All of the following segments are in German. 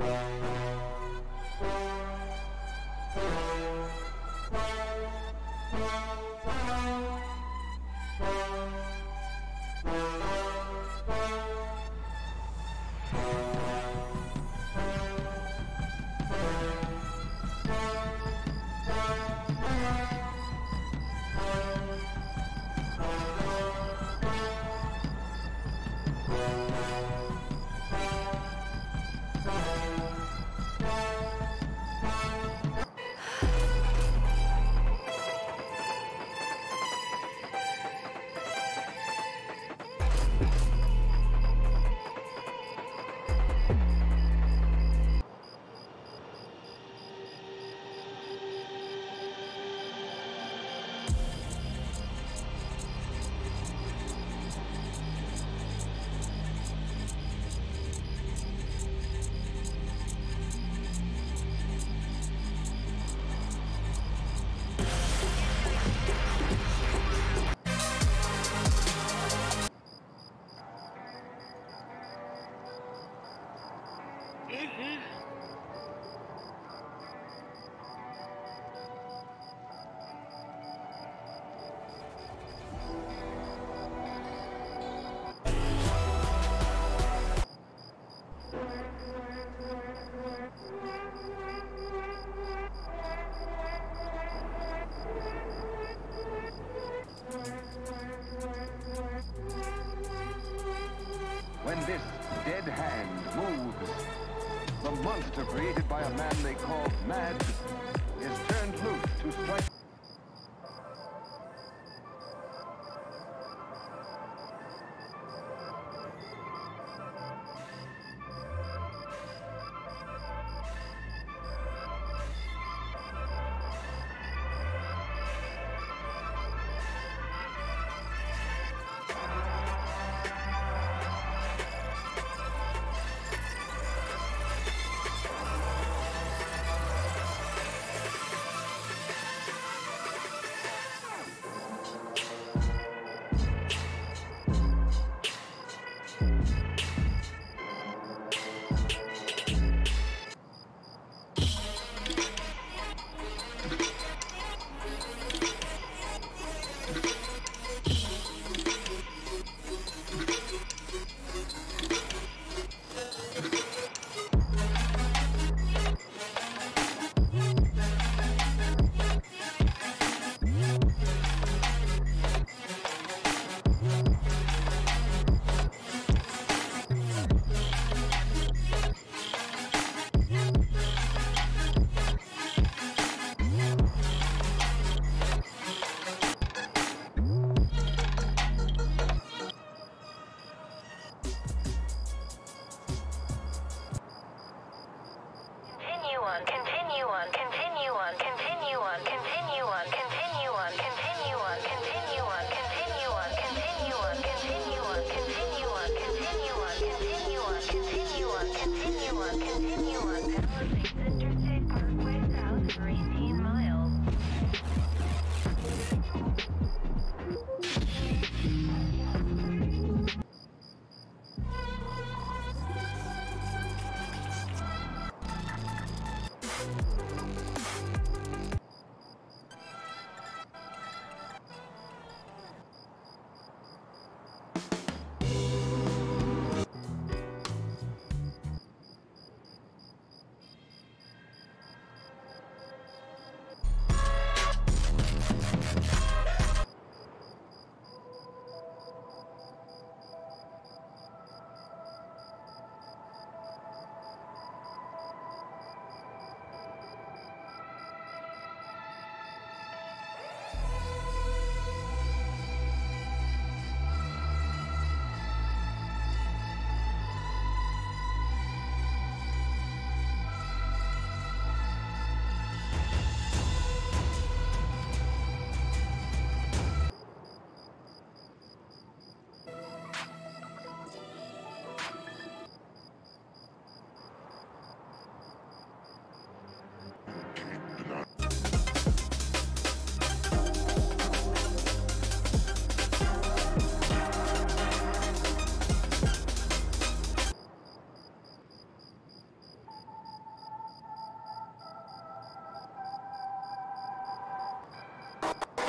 When this dead hand moves, the monster created by a man they call Mad is turned loose to strike.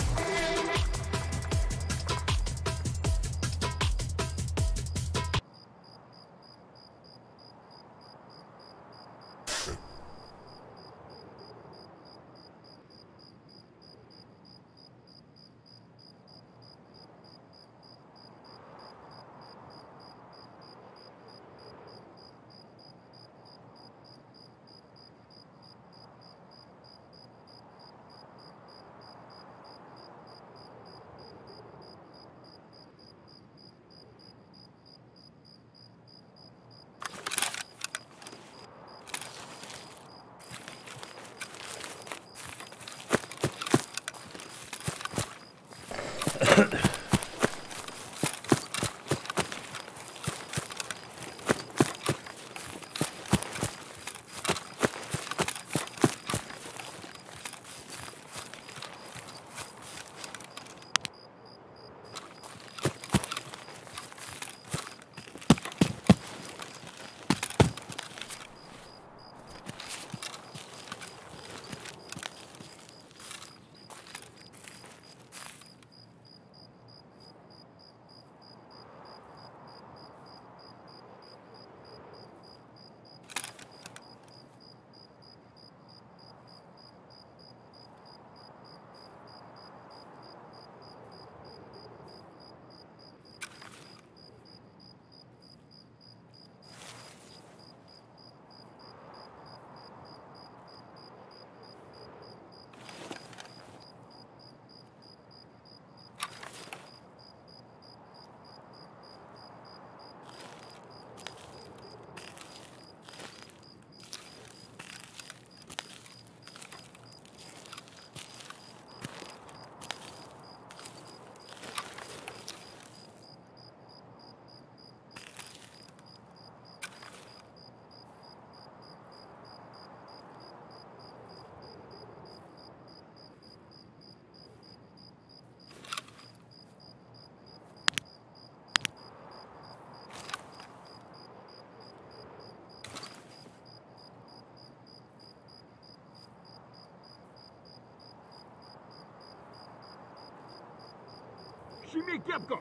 Сними кепку!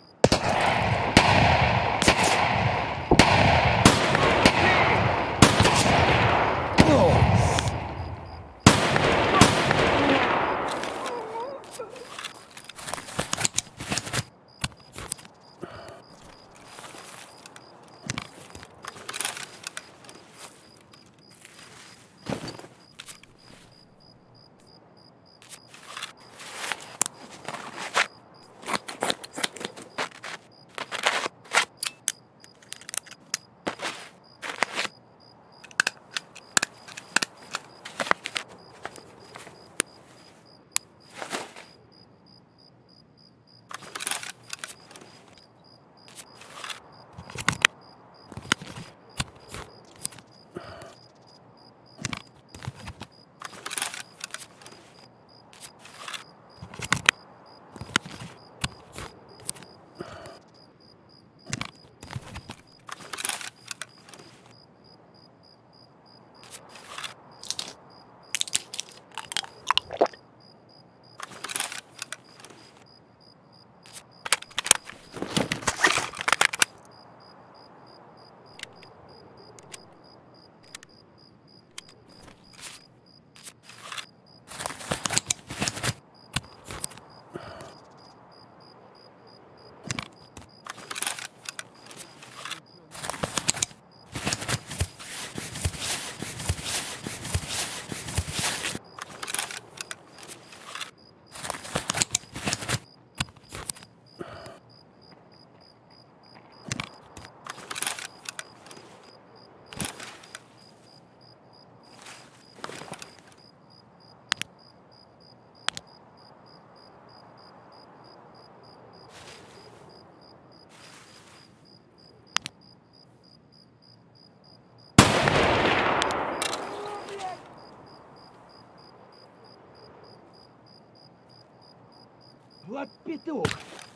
Вот петух!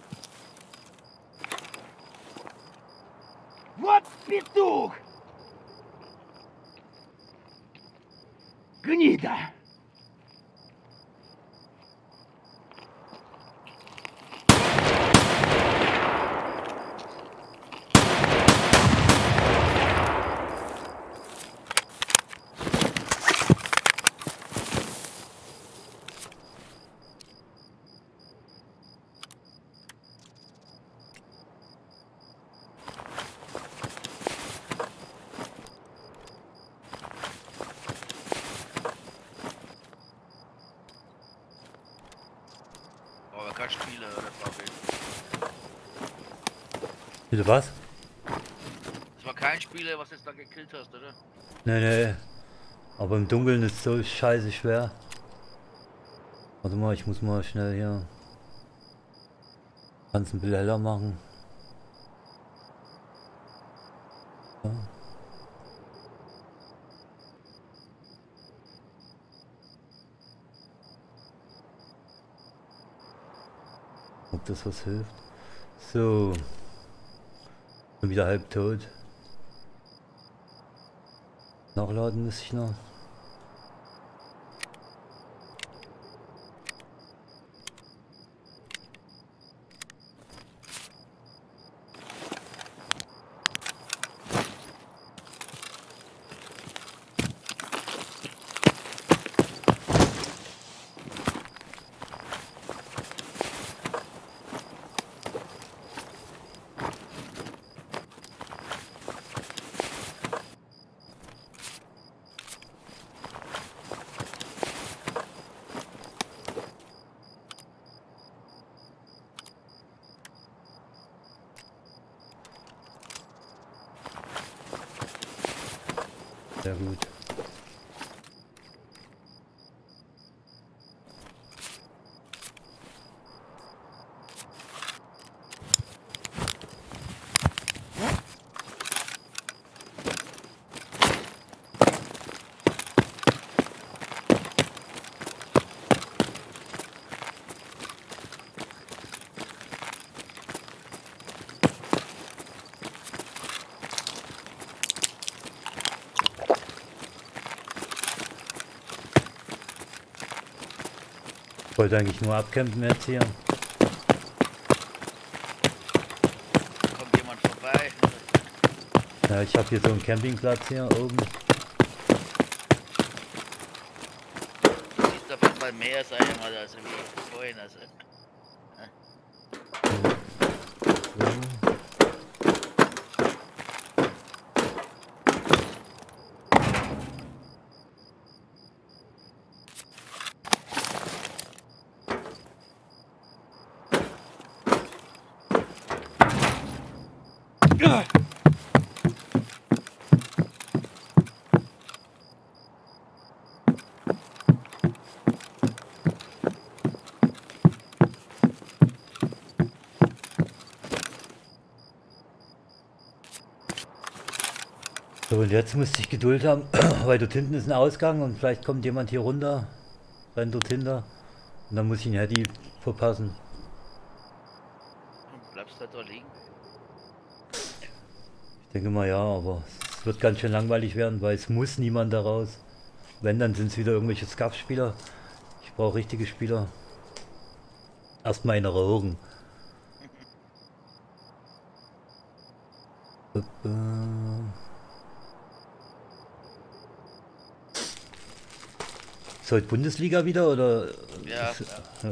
Вот петух! Гнида! kein Spieler, oder Fabi? Bitte was? Das war kein Spieler, was du jetzt da gekillt hast, oder? Nee, nee. Aber im Dunkeln ist so scheiße schwer. Warte mal, ich muss mal schnell hier. Kannst ein bisschen heller machen. Ja. Ob das was hilft? So. Bin wieder halb tot. Nachladen muss ich noch. Sehr gut. Ich wollte eigentlich nur abcampen jetzt hier. Kommt jemand vorbei? Ja, ich habe hier so einen Campingplatz hier oben. Sieht auf jeden Fall mehr sein, als wie vorhin. Also. So. So, und jetzt musste ich Geduld haben, weil dort hinten ist ein Ausgang und vielleicht kommt jemand hier runter, rennt dort hinter und dann muss ich ihn Heady verpassen. Und bleibst du da liegen? Ich denke mal ja, aber es wird ganz schön langweilig werden, weil es muss niemand da raus. Wenn, dann sind es wieder irgendwelche Scuff-Spieler. Ich brauche richtige Spieler. Erstmal in Augen. Ist heute Bundesliga wieder oder? Ja, ist, ja. ja.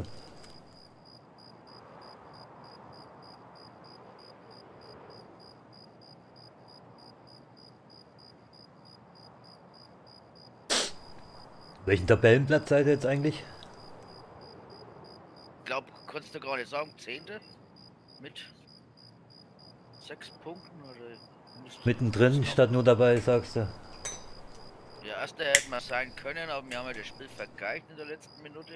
Welchen Tabellenplatz seid ihr jetzt eigentlich? Ich glaube, konntest du gar nicht sagen, 10. mit 6 Punkten oder Mittendrin statt nur dabei, sagst du? Ja, erster hätte man sein können, aber wir haben ja das Spiel vergeigt in der letzten Minute.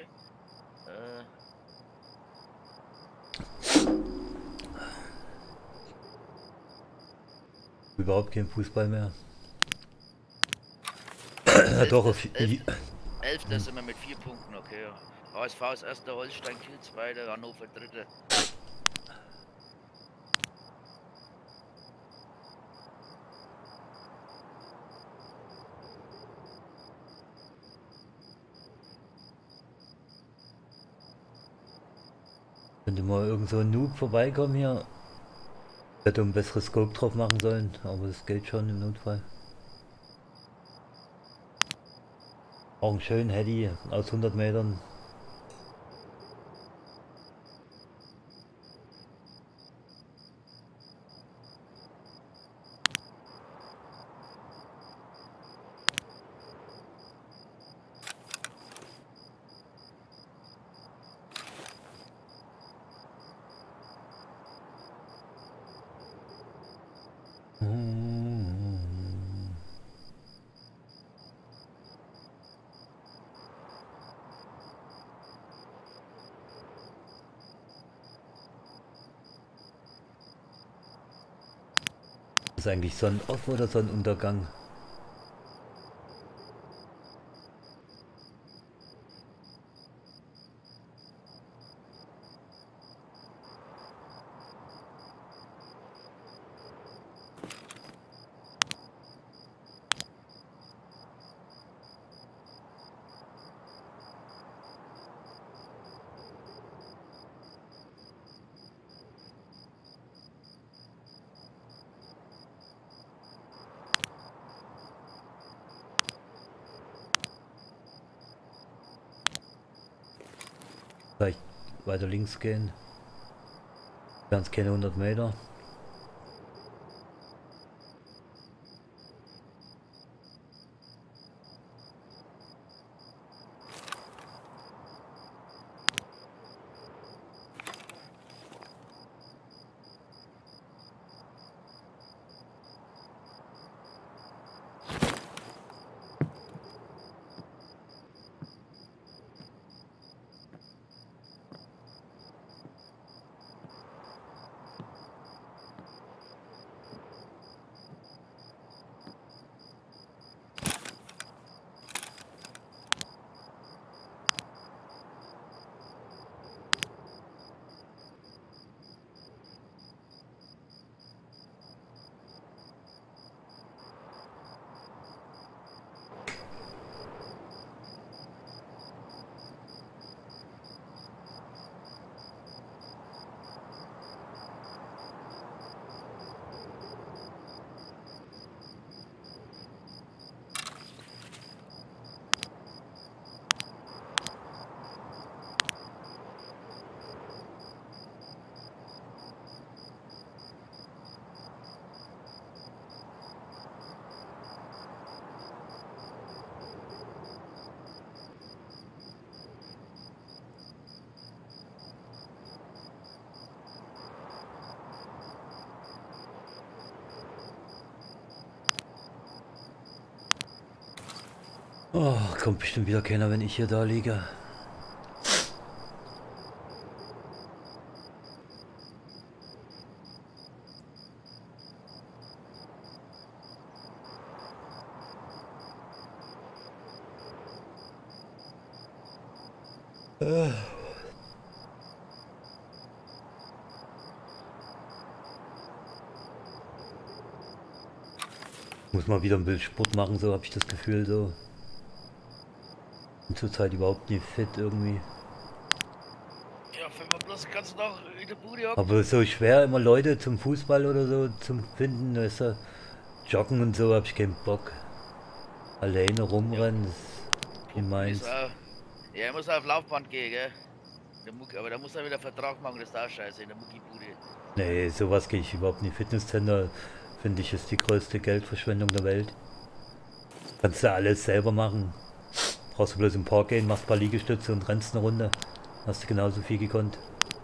Überhaupt kein Fußball mehr. Doch, auf 11. sind wir mit 4 Punkten, okay. HSV ist erster, Holstein Kiel zweiter, Hannover dritter. Könnte mal irgend so ein Noob vorbeikommen hier. Hätte ein besseres Scope drauf machen sollen, aber das geht schon im Notfall. Auch einen schönen Heady aus 100 Metern. Ist eigentlich Sonnenauf oder Sonnenuntergang? Vielleicht weiter links gehen. Ganz keine 100 Meter. Oh, kommt bestimmt wieder keiner, wenn ich hier da liege. Muss mal wieder ein bisschen Sport machen, so habe ich das Gefühl, so. Bin zurzeit überhaupt nicht fit irgendwie. Ja, wenn man bloß den ganzen Tag in der Bude hockt. Aber so schwer immer Leute zum Fußball oder so zum finden, weißt du, joggen und so habe ich keinen Bock. Alleine rumrennen, das ist nicht meins. Ja, er muss auf Laufband gehen, gell? Aber da muss er wieder Vertrag machen, das ist auch scheiße in der Muckibude. Nee, sowas gehe ich überhaupt nicht. Fitnesscenter finde ich ist die größte Geldverschwendung der Welt. Kannst du alles selber machen. Brauchst du bloß im Park gehen, machst ein paar Liegestütze und rennst eine Runde. Hast du genauso viel gekonnt.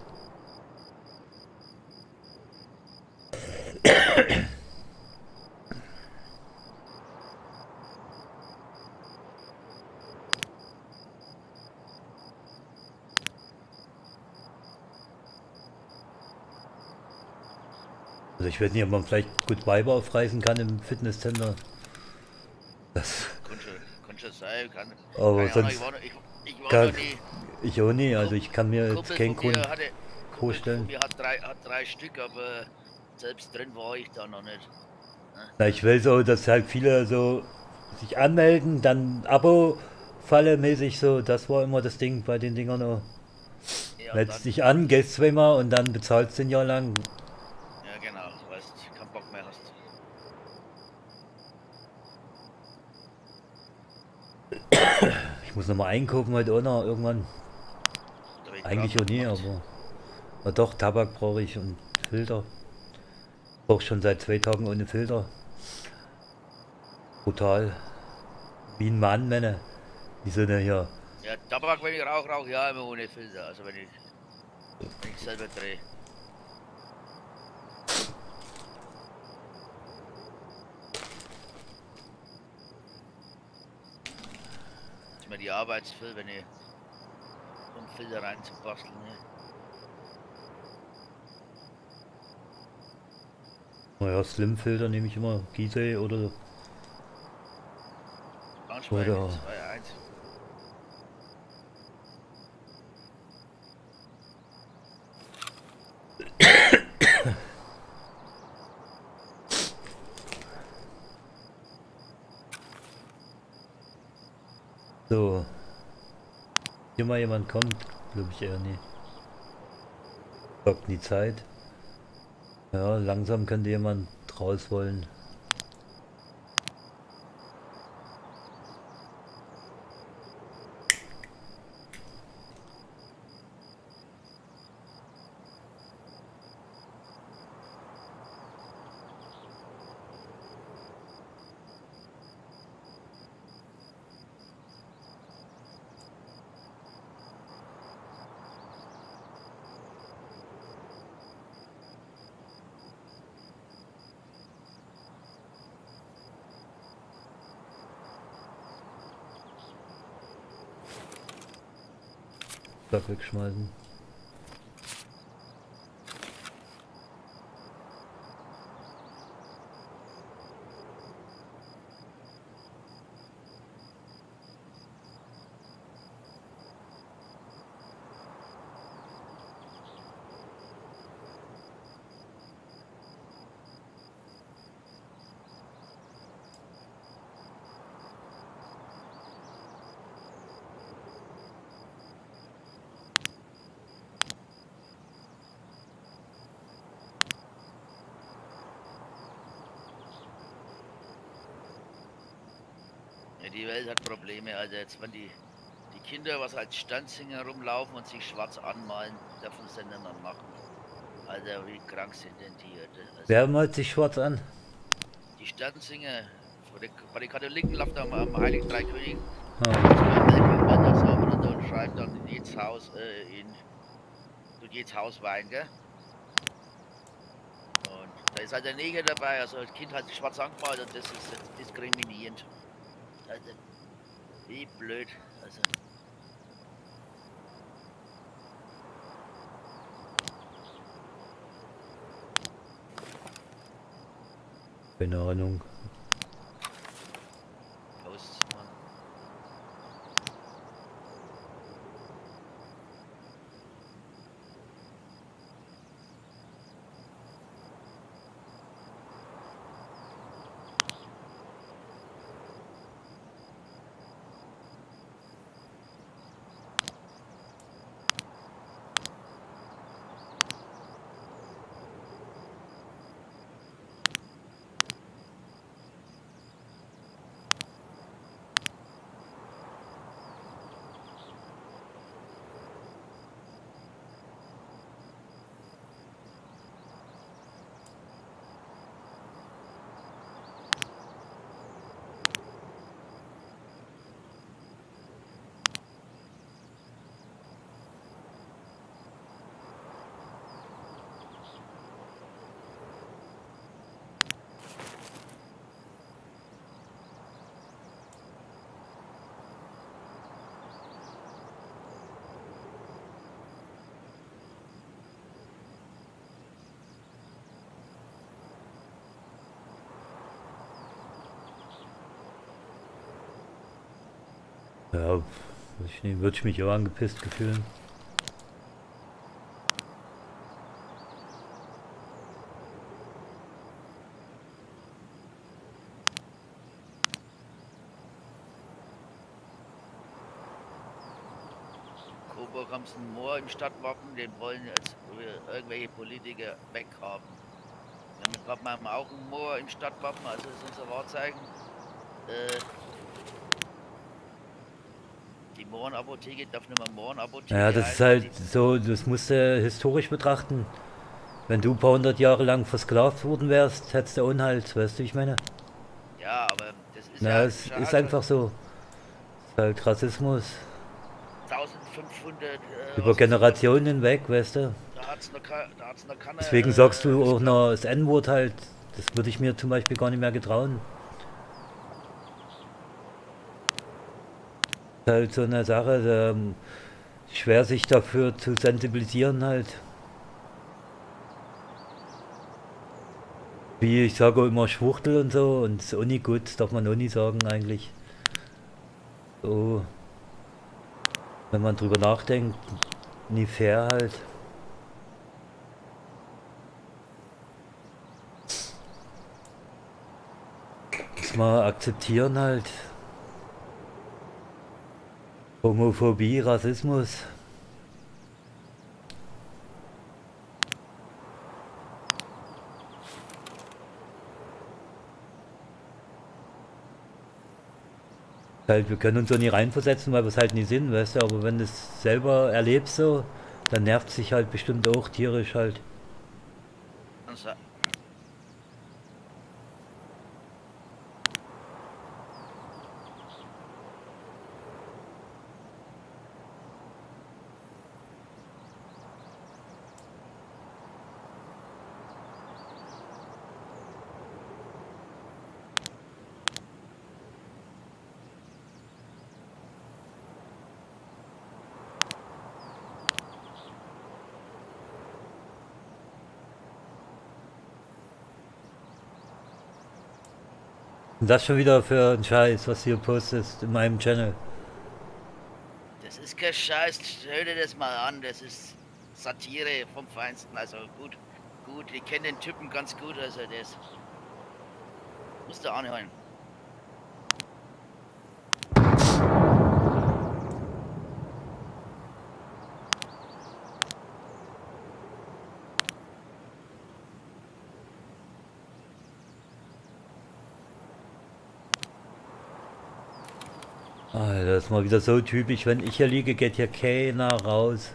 Also ich weiß nicht, ob man vielleicht gut Weiber aufreißen kann im Fitnesscenter. Das Kann schon sein, kann. aber Keine Ahnung, sonst ich war kann noch nie. ich auch nie, also ich kann mir jetzt Kumpel keinen von mir Grund hatte, vorstellen. Kumpel von mir hat drei Stück, aber selbst drin war ich da noch nicht. Na, ich will so, dass halt viele so sich anmelden, dann Abo-Falle mäßig so, das war immer das Ding bei den Dingern noch. Ja, Meldest dann, dich an, gehst zweimal und dann bezahlst du ein Jahr lang. ja genau, weil du keinen Bock mehr hast. Ich muss nochmal einkaufen heute auch noch irgendwann. Da hab ich Eigentlich grad auch nie, gemacht. aber na doch, Tabak brauche ich und Filter. Brauche schon seit 2 Tagen ohne Filter. Brutal. Wie ein Mann, Männer. Wie so eine hier. Ja, Tabak, wenn ich rauche ja immer ohne Filter, also wenn ich selber drehe. ist mir die Arbeit zu viel, wenn ich um Filter reinzubasteln. Ne? Naja, Slim-Filter nehme ich immer Gizeh oder Braunschweig Oder- 2-1. so. Hier mal jemand kommt, glaube ich eher nie. Blockt die Zeit. Ja, langsam könnte jemand raus wollen. Stock wegschmeißen. Ja, die Welt hat Probleme, also jetzt wenn die Kinder was als Standsinger rumlaufen und sich schwarz anmalen, dürfen sie nicht mehr machen. Also wie krank sind denn die? Also, Wer malt sich schwarz an? die Standsinger, bei den Katholiken läuft am Heiligen Drei Königen, Ah, und schreiben dann in jedes Haus, durch jedes Haus Wein, gell? Und da ist halt der Neger dabei, also das Kind hat sich schwarz angemalt und das ist jetzt diskriminierend. Also, wie blöd, also. keine Ahnung. Postmann. Ja, weiß ich nicht, würde ich mich auch angepisst gefühlen. Coburg haben sie ein Moor im Stadtwappen, den wollen jetzt irgendwelche Politiker weghaben. Damit haben wir auch ein Moor im Stadtwappen, also das ist unser Wahrzeichen. Die Mohrenapotheke darf nicht mehr Mohrenapotheke. Ja, das ist halt so, das musst du historisch betrachten. Wenn du ein paar hundert Jahre lang versklavt worden wärst, hättest du Unhalt, weißt du, wie ich meine? Ja, aber das ist Na, ja es ist einfach so. Es ist halt Rassismus. 1500 Über Generationen hinweg, weißt du? Da hat's noch keine. Deswegen sagst du auch noch das N-Wort halt. Das würde ich mir zum Beispiel gar nicht mehr getrauen. Halt so eine Sache, schwer sich dafür zu sensibilisieren halt. Wie ich sage immer Schwuchtel und so und ist auch nie gut, das darf man auch nie sagen eigentlich. So, wenn man drüber nachdenkt, nie fair halt. Muss man akzeptieren halt. Homophobie, Rassismus. Halt, wir können uns so nie reinversetzen, weil wir es halt nie sind, weißt du, aber wenn du es selber erlebst so, dann nervt sich halt bestimmt auch tierisch halt. Also, Und das schon wieder für ein Scheiß, was du hier postest in meinem Channel. das ist kein Scheiß, hör dir das mal an, das ist Satire vom Feinsten, also gut, ich kenne den Typen ganz gut, also das musst du anhören. Alter, das ist mal wieder so typisch, wenn ich hier liege, geht hier keiner raus.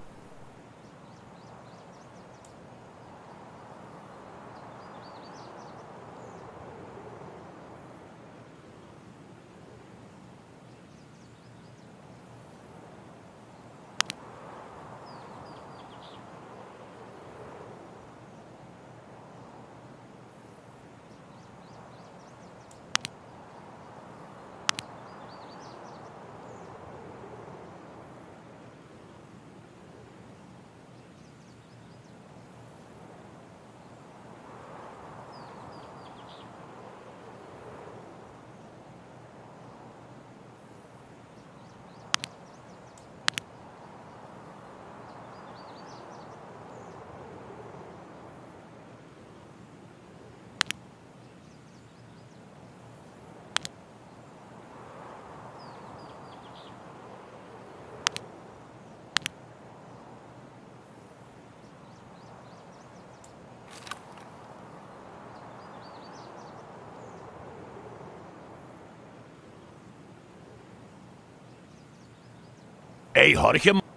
Ey, horche mal.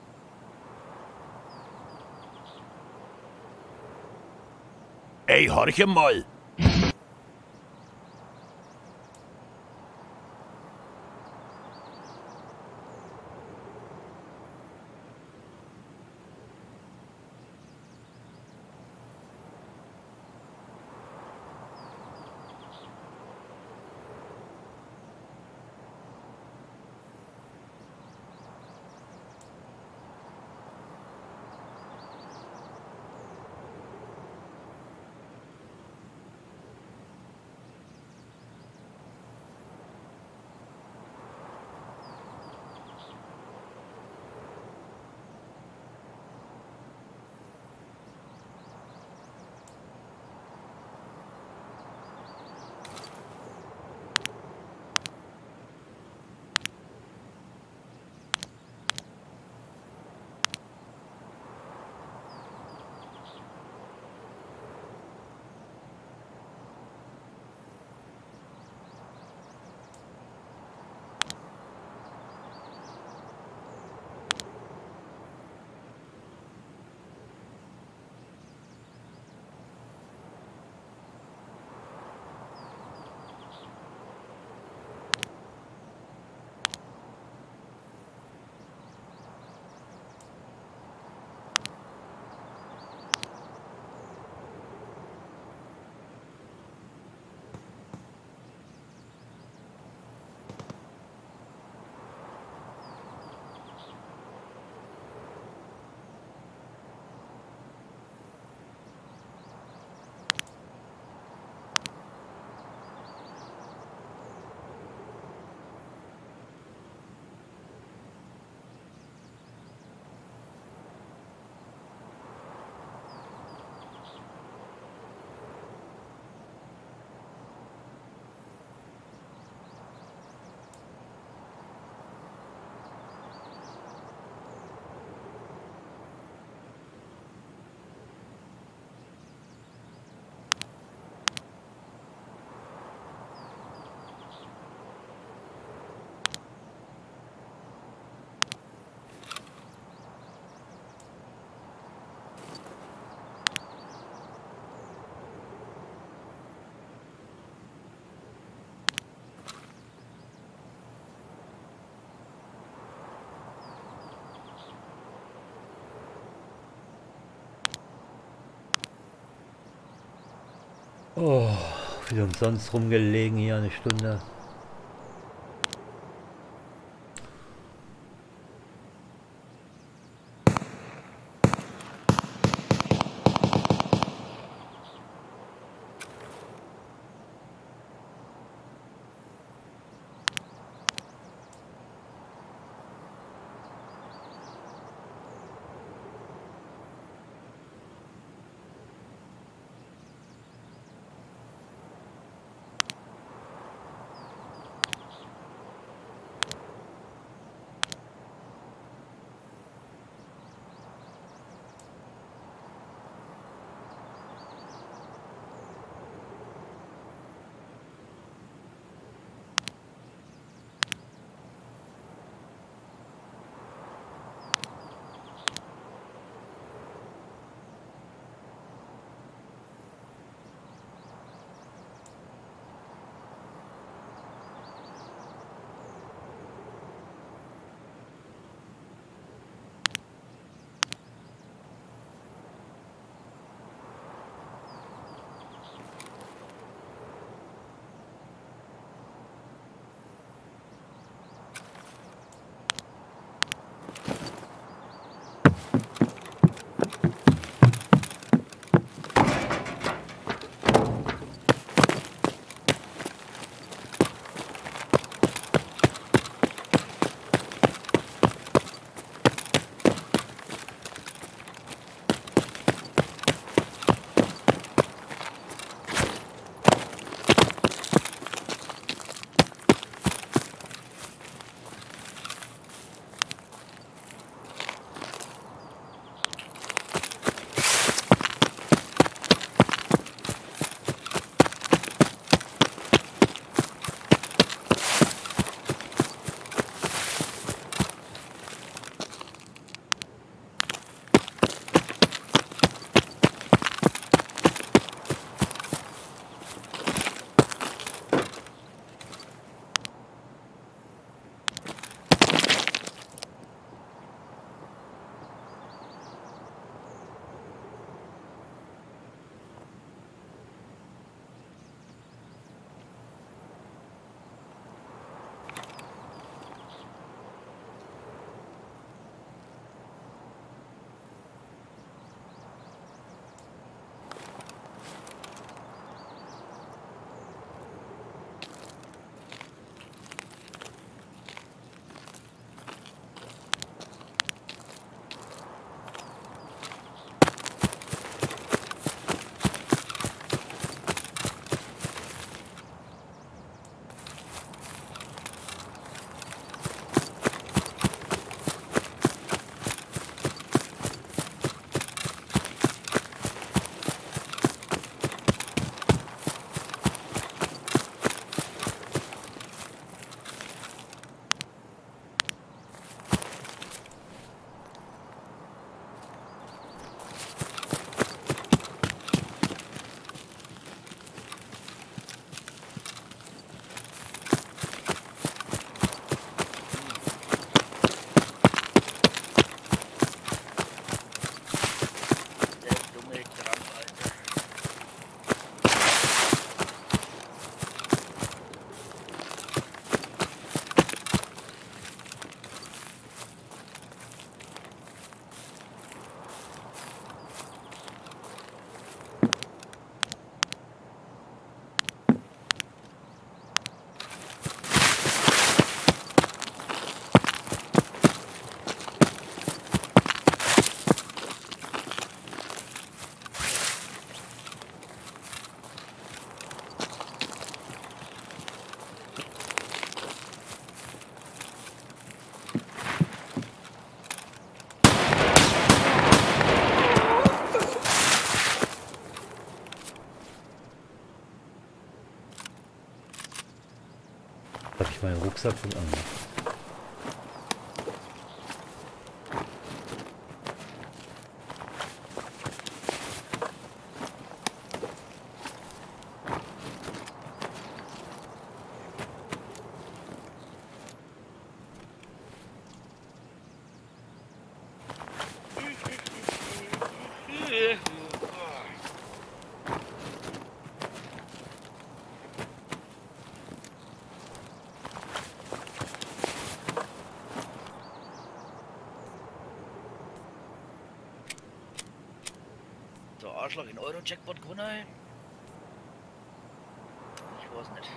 Ey, horche mal. Oh, wie umsonst rumgelegen hier eine Stunde. Habe ich meinen Rucksack von an. Arschloch in Euro-Jackpot gewonnen? Ich weiß nicht.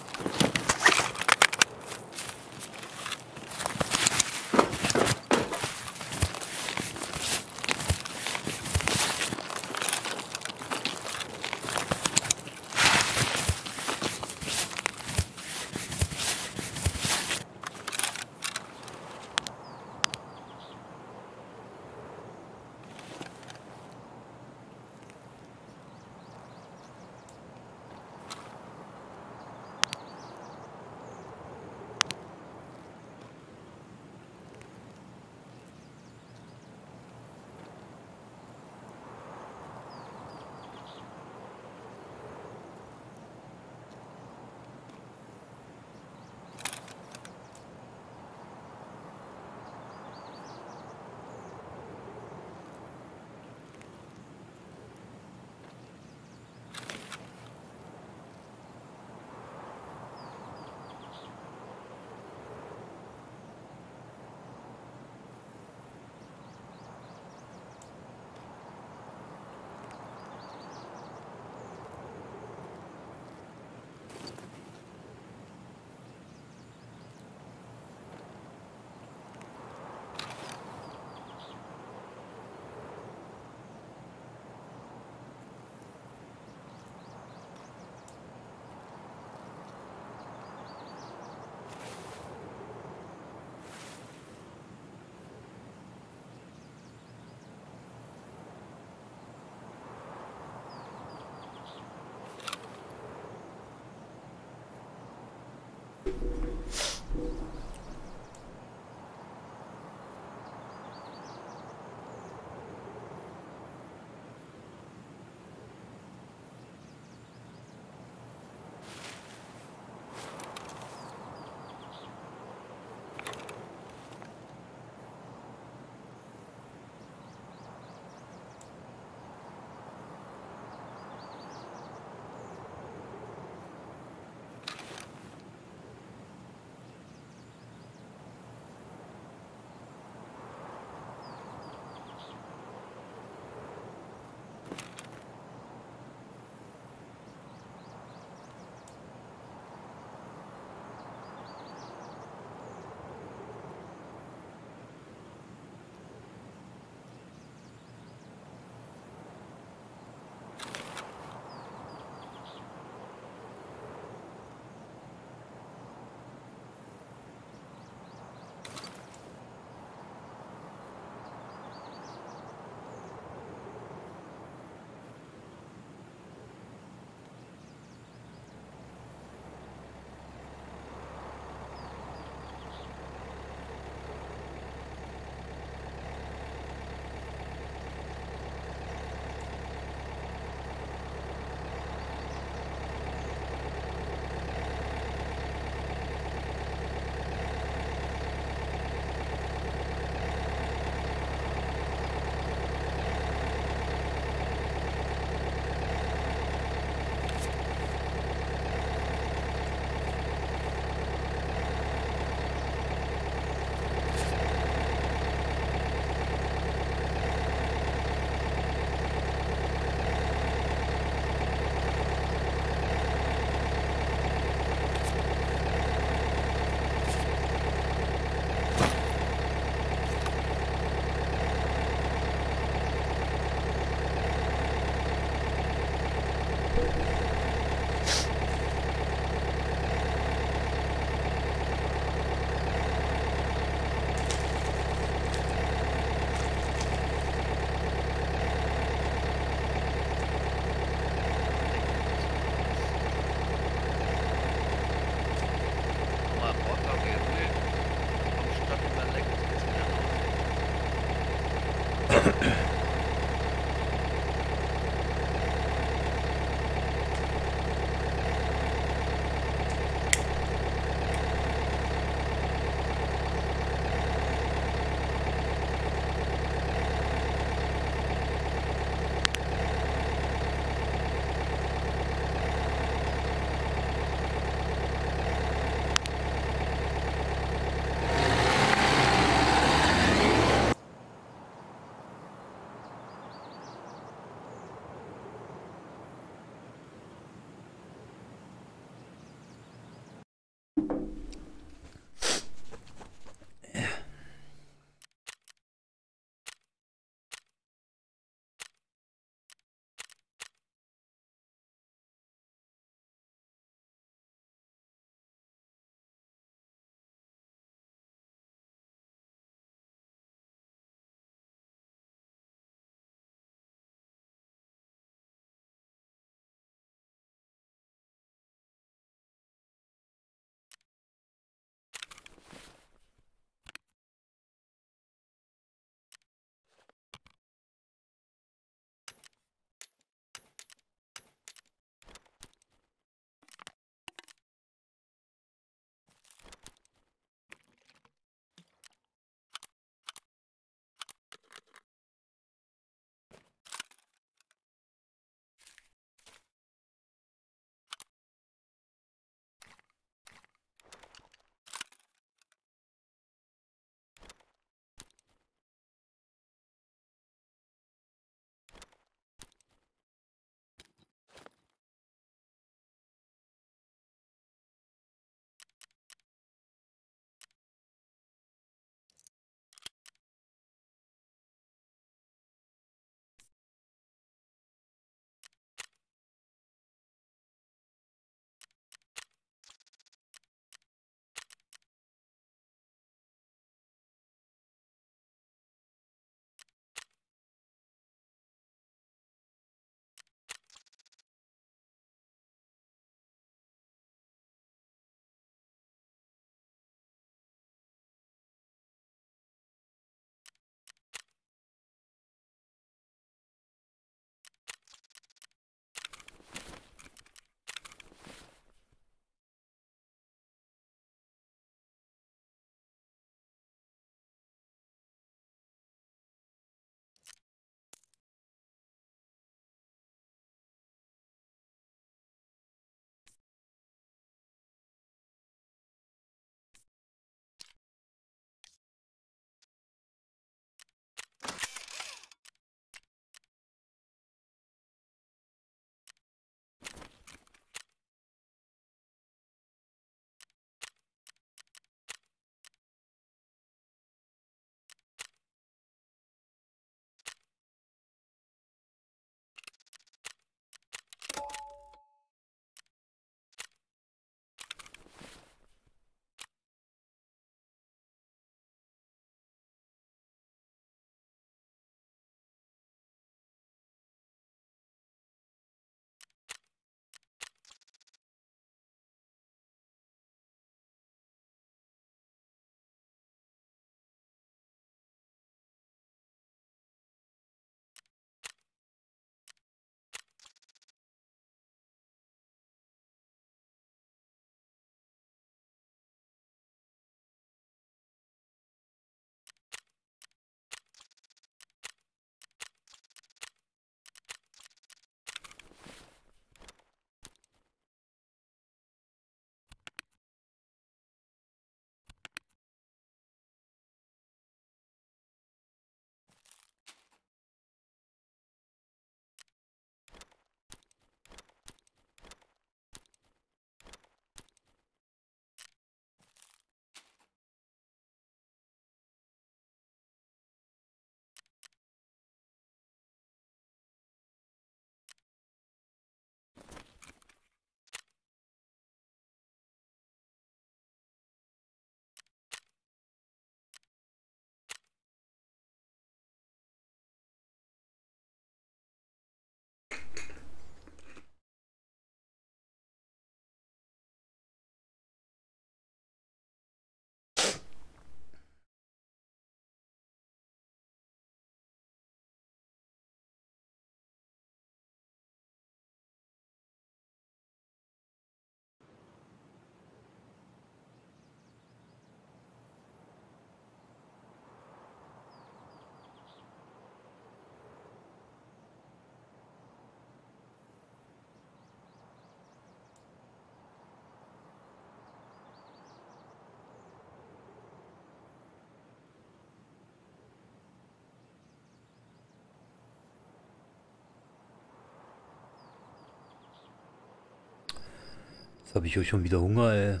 Jetzt habe ich auch schon wieder Hunger, ey.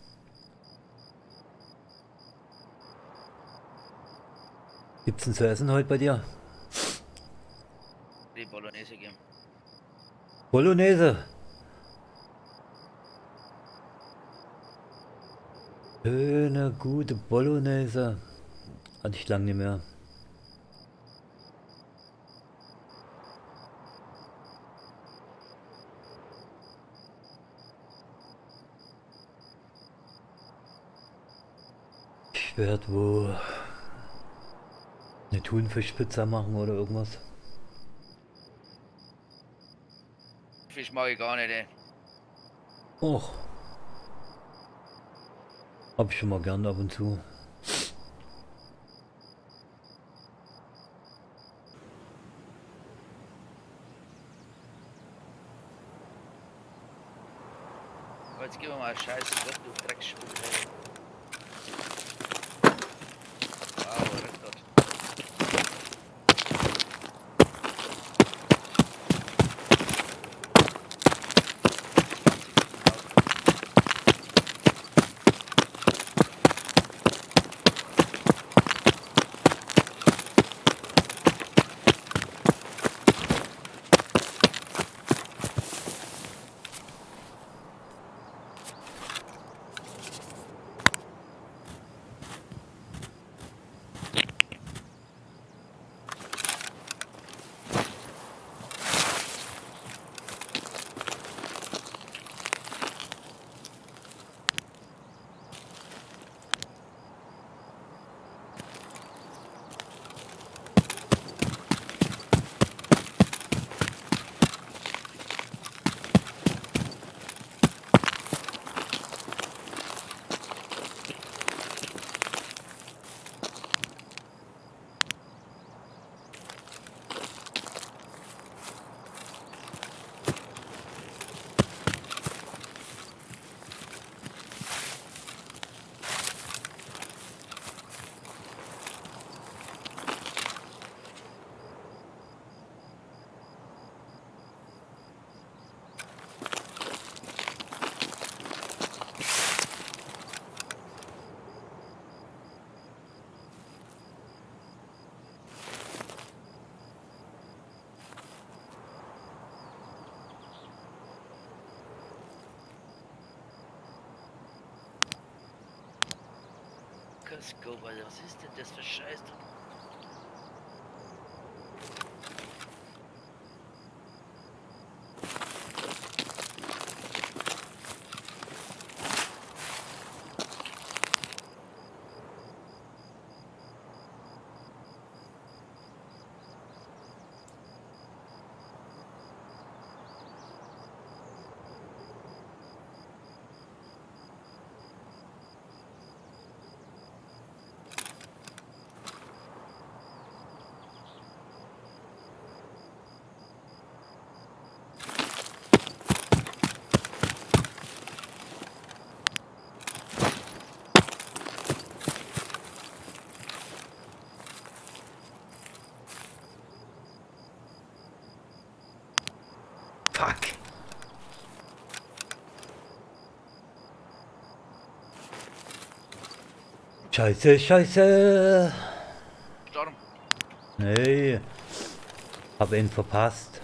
Gibt's denn zu essen heute bei dir? Die Bolognese geben. Bolognese. Schöne, gute Bolognese. Hatte ich lange nicht mehr. Ich werde wohl eine Thunfischpizza machen oder irgendwas. Fisch mag ich gar nicht, ey. Och. Hab ich schon mal gern ab und zu. Aber jetzt gib mir mal Scheiß, du Drecksschwupp. Wow, Rittert. Costco, was ist denn das für Scheiß? Fuck. Scheiße, scheiße. Sturm. Nee. Hab ihn verpasst.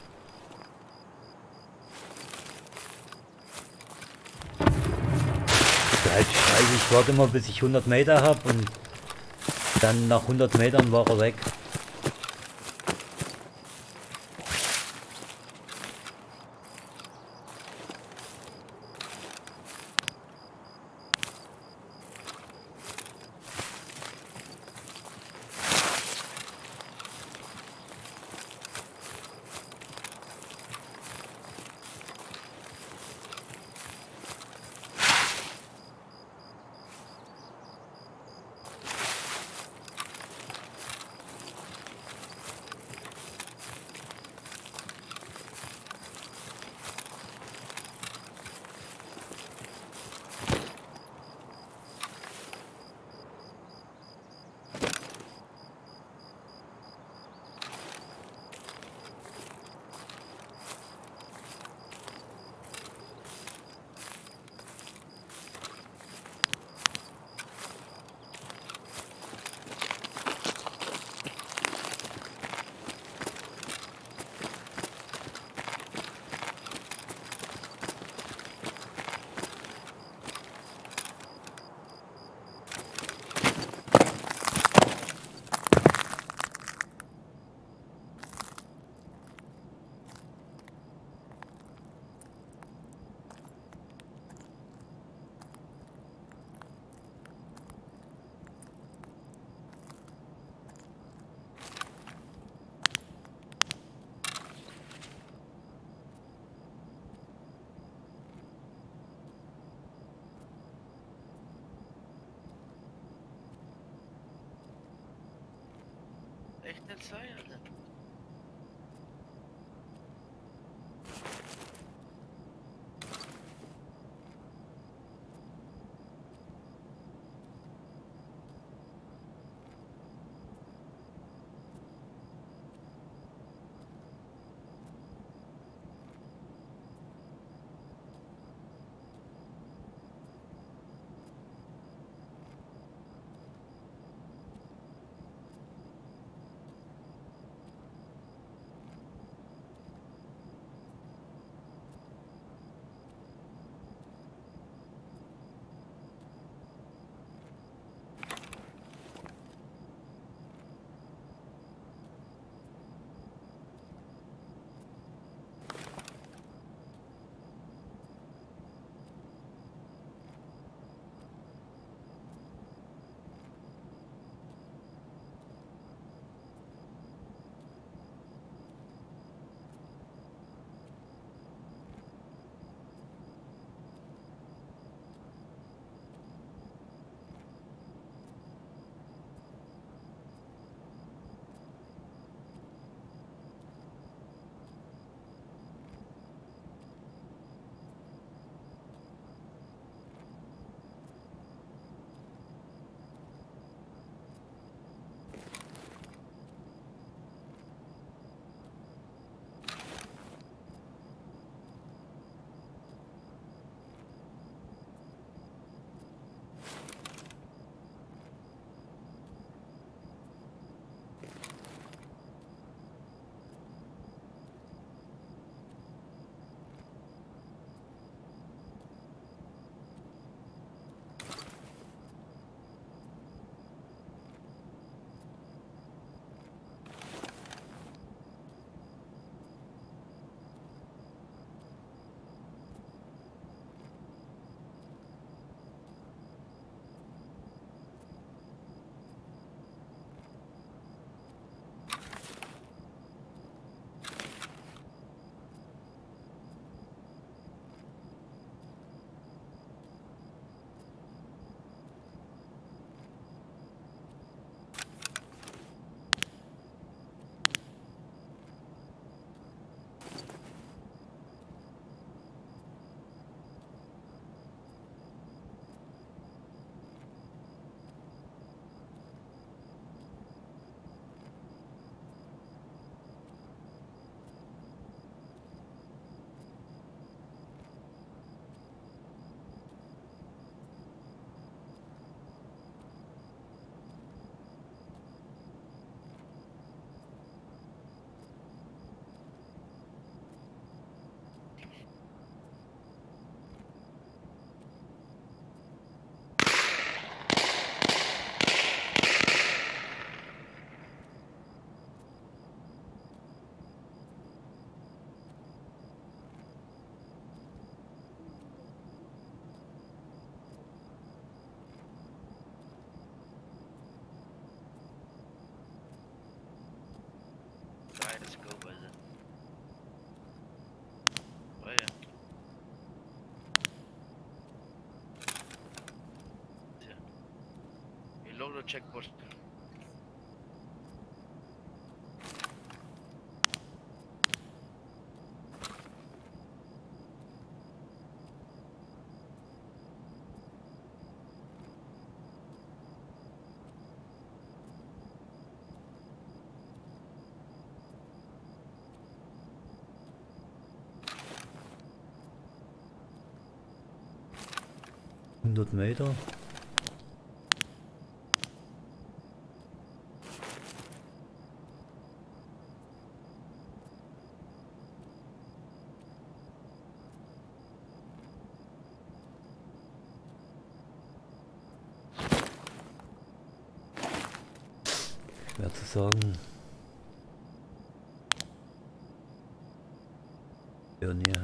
Halt scheiße, ich warte immer bis ich 100 Meter hab und dann nach 100 Metern war er weg. echt nicht sein, Alter. Let's go, brother. Oh yeah. You load the checkpoint. Meter. Schwer zu sagen. Ja, nee.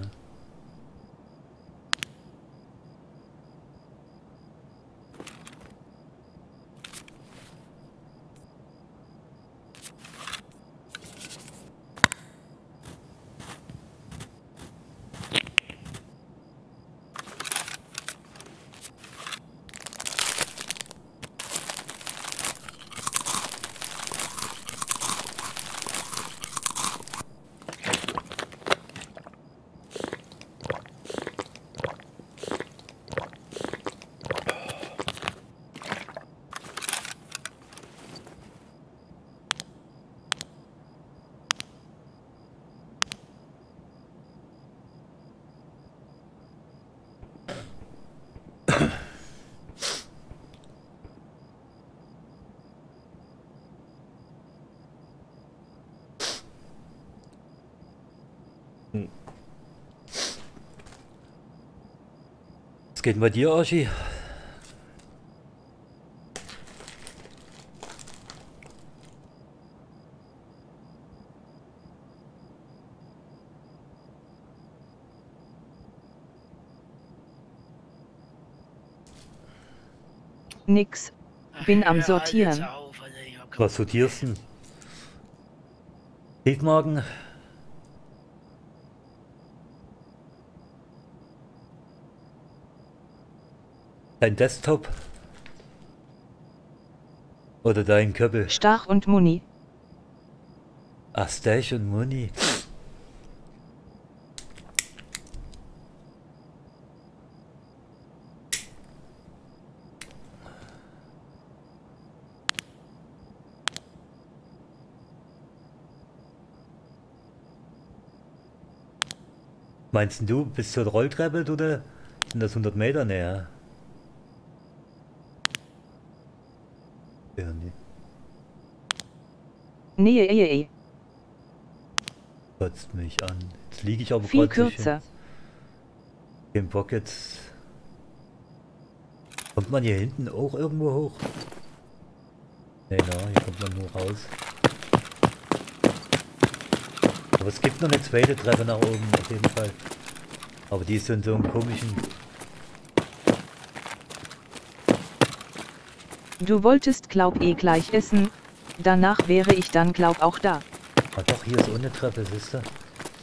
Was geht denn bei dir, Oschi? Nix. Bin am Hör halt jetzt Sortieren. auf, Alter, ich hab Was sortierst du denn? Briefmarken? Dein Desktop? Oder dein Köppel? Stach und Muni. Ach, Stash und Muni. Meinst du, bist du Rolltreppe oder sind das 100 Meter näher? Ja, nee. Nee. Kotzt mich an. Jetzt liege ich aber Viel gerade so schön. kürzer. Im Bock jetzt. Kommt man hier hinten auch irgendwo hoch? Nee, na, hier kommt man nur raus. Aber es gibt noch eine zweite Treppe nach oben, auf jeden Fall. Aber die ist in so einem komischen... Du wolltest glaub eh gleich essen. Danach wäre ich dann glaub auch da. Ah doch, hier ist auch eine Treppe, siehst du?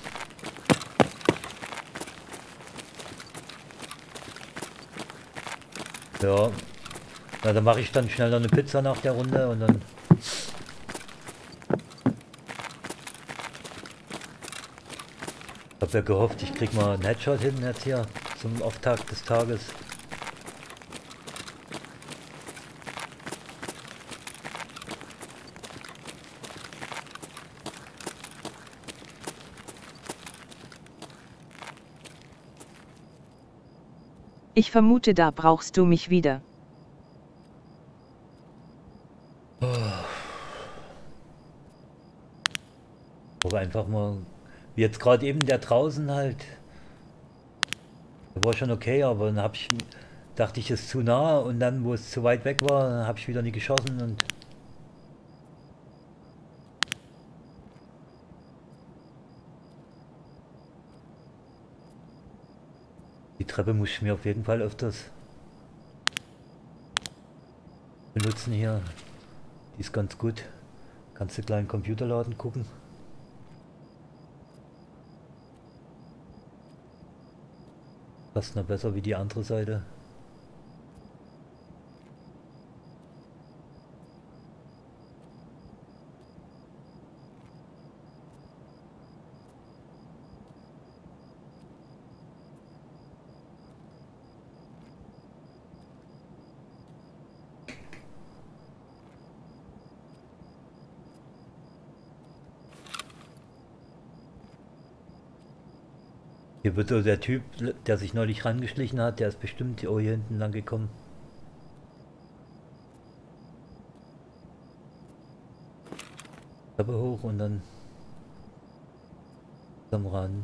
Ja. Na, dann mache ich dann schnell noch eine Pizza nach der Runde und dann... Ich habe ja gehofft, ich krieg mal einen Headshot hin jetzt hier zum Auftakt des Tages. Ich vermute, da brauchst du mich wieder. Aber einfach mal, wie jetzt gerade eben der draußen halt. Der war schon okay, aber dann dachte ich, es ist zu nah und dann, wo es zu weit weg war, dann habe ich wieder nie geschossen und... Die Treppe muss ich mir auf jeden Fall öfters benutzen hier. Die ist ganz gut. Kannst du kleinen Computerladen gucken. Passt noch besser wie die andere Seite. Hier wird so der Typ, der sich neulich rangeschlichen hat, der ist bestimmt hier hinten lang gekommen. Treppe hoch und dann zum ran.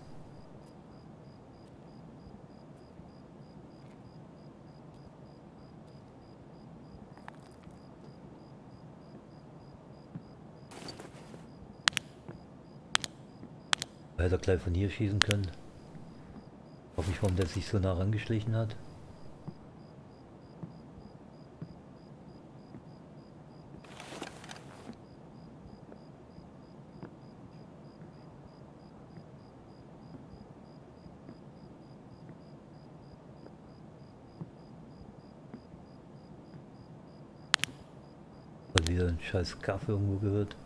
Hätte er gleich von hier schießen können. Hoffe nicht, warum der sich so nah rangeschlichen hat. Hat wieder ein scheiß Kaffee irgendwo gehört.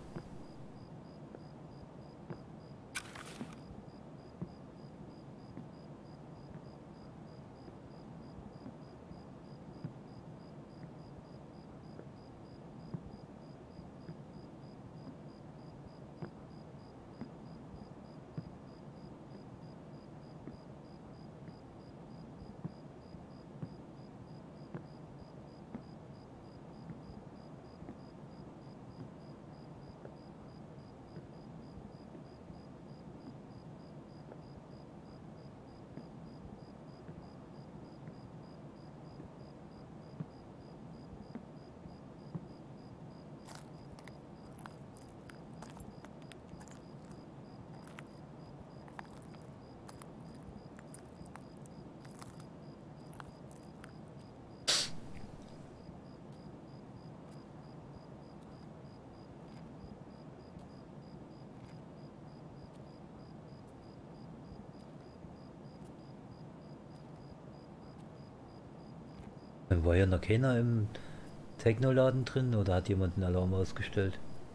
War ja noch keiner im Technoladen drin oder hat jemand einen Alarm ausgestellt?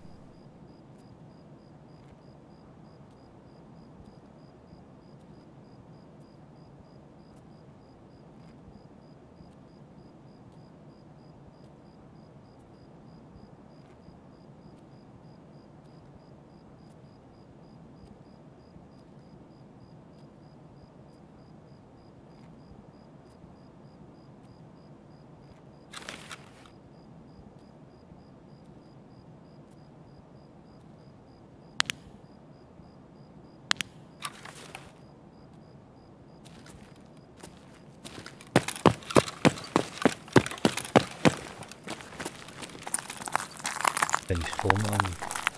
Fängt Strom an.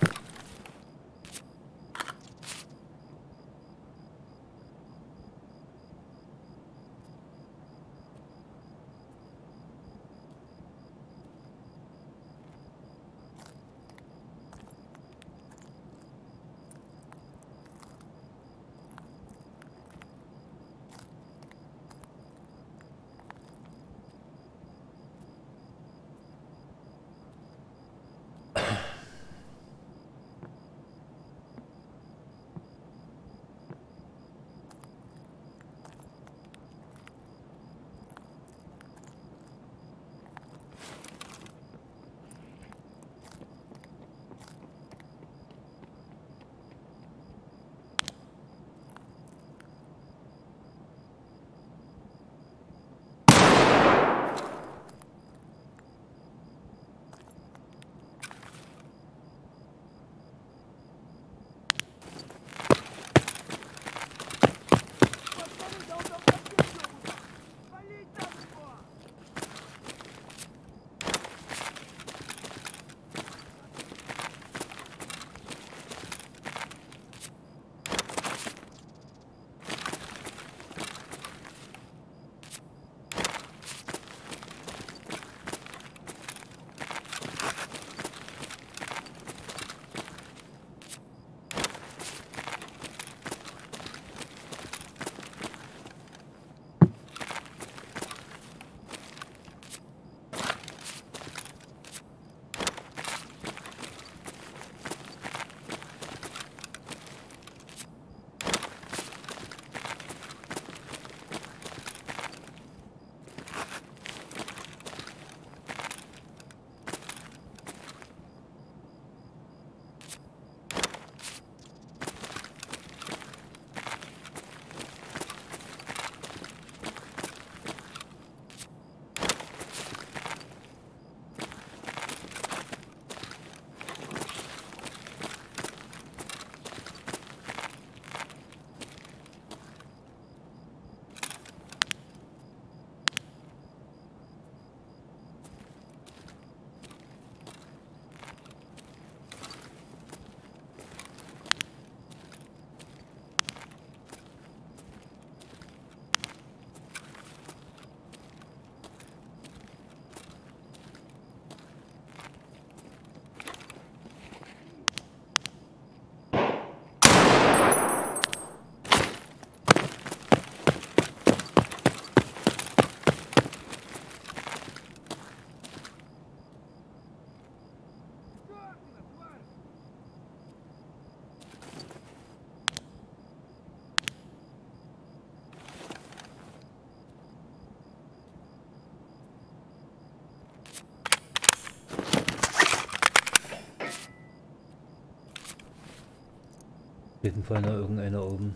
Auf jeden Fall noch irgendeiner oben.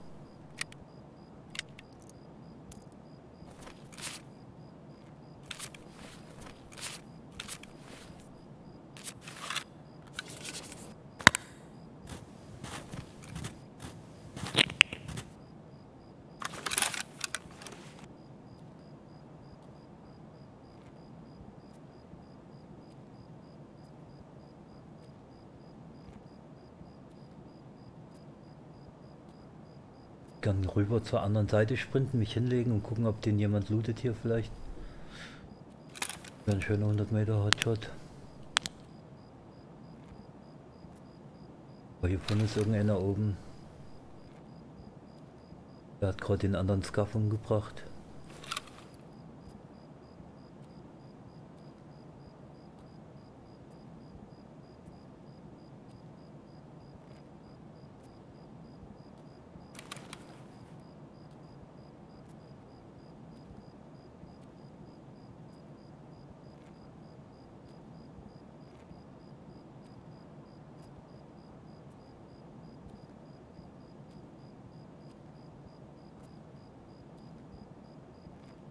Gern rüber zur anderen Seite sprinten, mich hinlegen und gucken, ob den jemand lootet hier vielleicht. Wäre ein schöner 100 Meter Hotshot. Aber hier vorne ist irgendeiner oben. Der hat gerade den anderen Scuff umgebracht.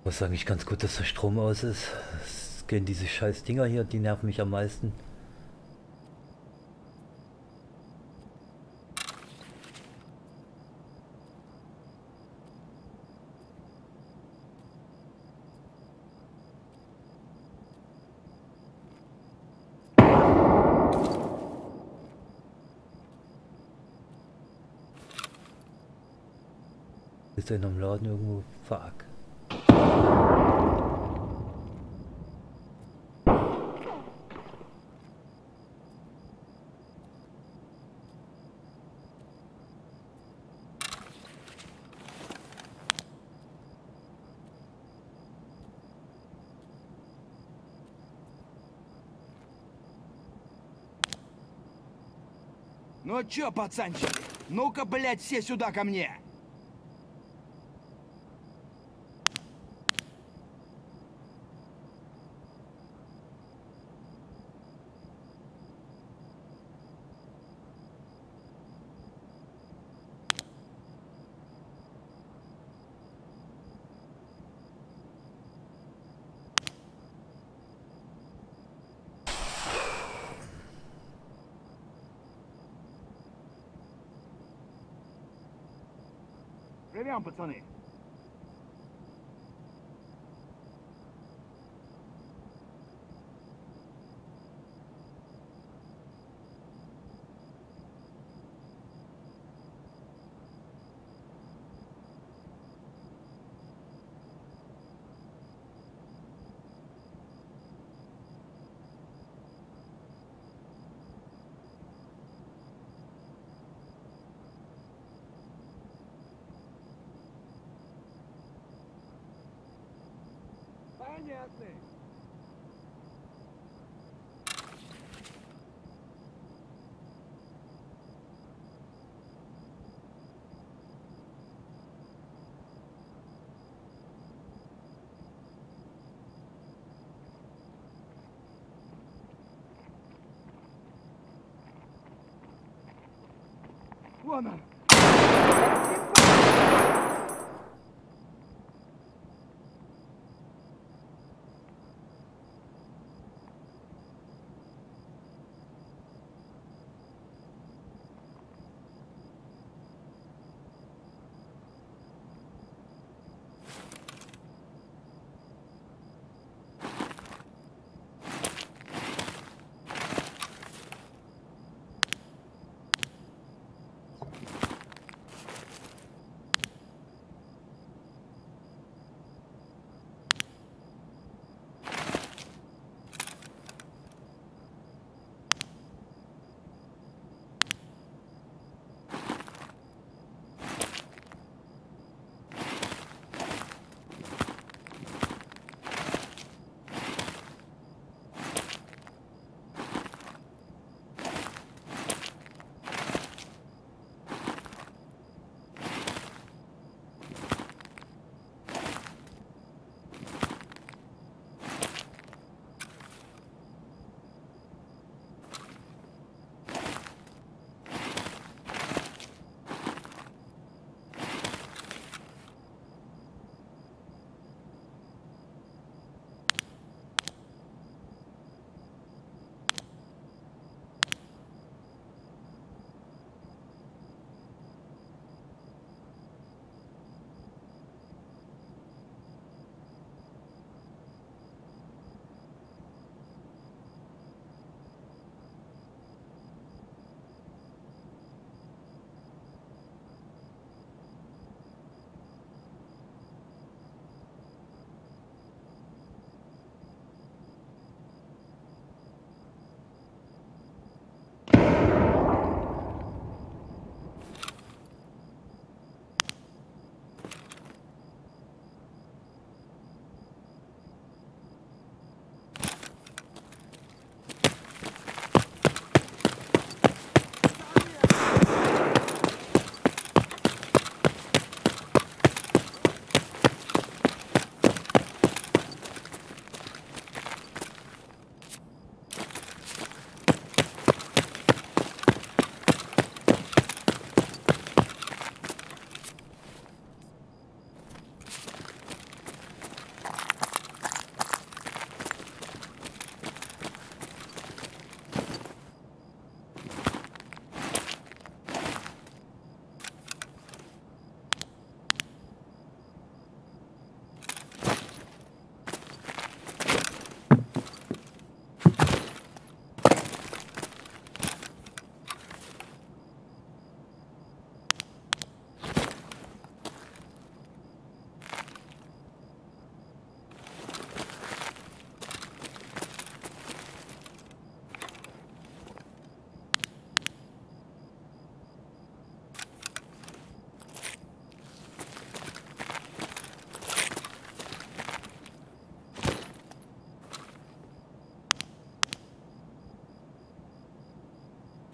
Was eigentlich ganz gut, dass der Strom aus ist. Es gehen diese scheiß Dinger hier, die nerven mich am meisten. Ist einer im Laden irgendwo? Fuck. Ну чё, пацанчики? Ну-ка, блядь, все сюда ко мне! Живем, пацаны! Понятно. Вон он!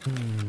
Hm.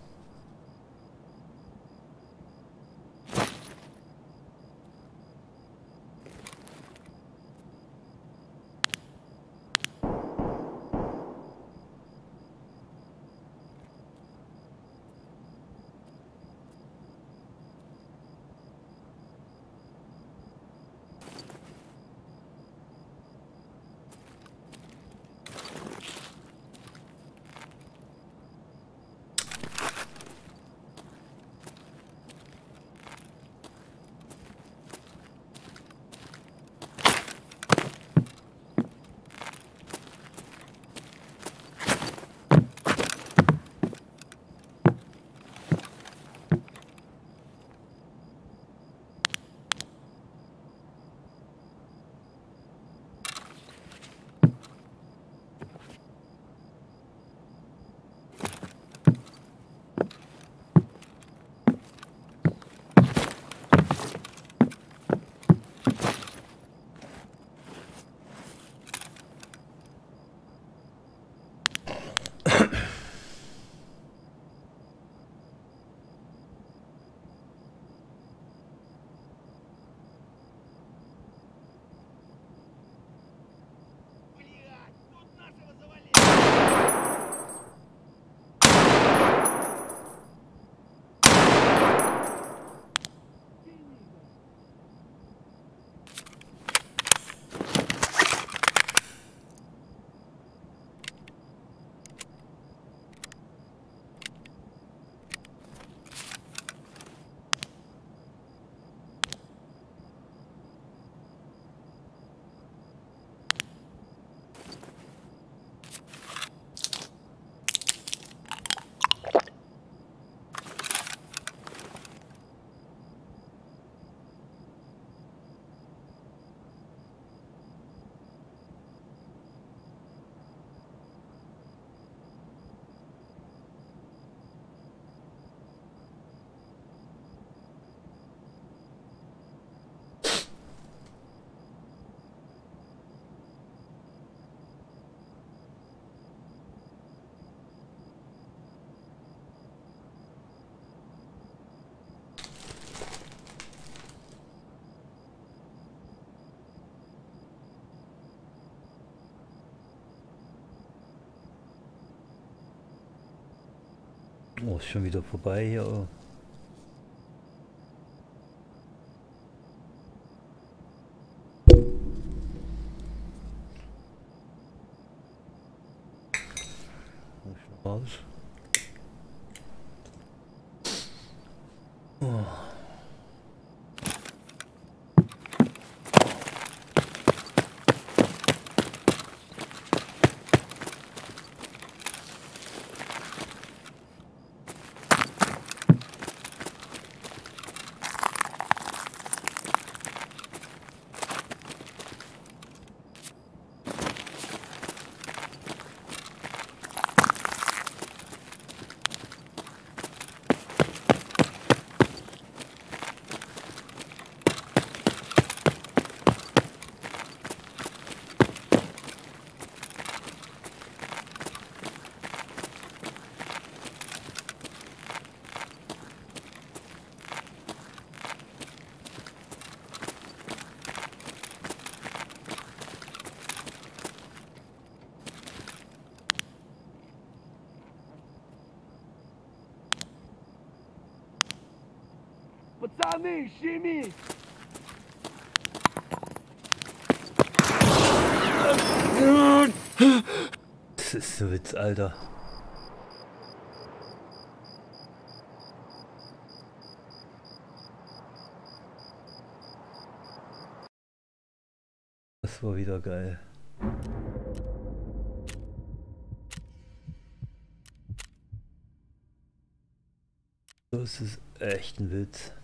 Oh, ist schon wieder vorbei hier. Oh. Raus. Oh. Пацаны, щемись! Das ist so Witz, Alter. Das war wieder geil. Das ist echt ein Witz.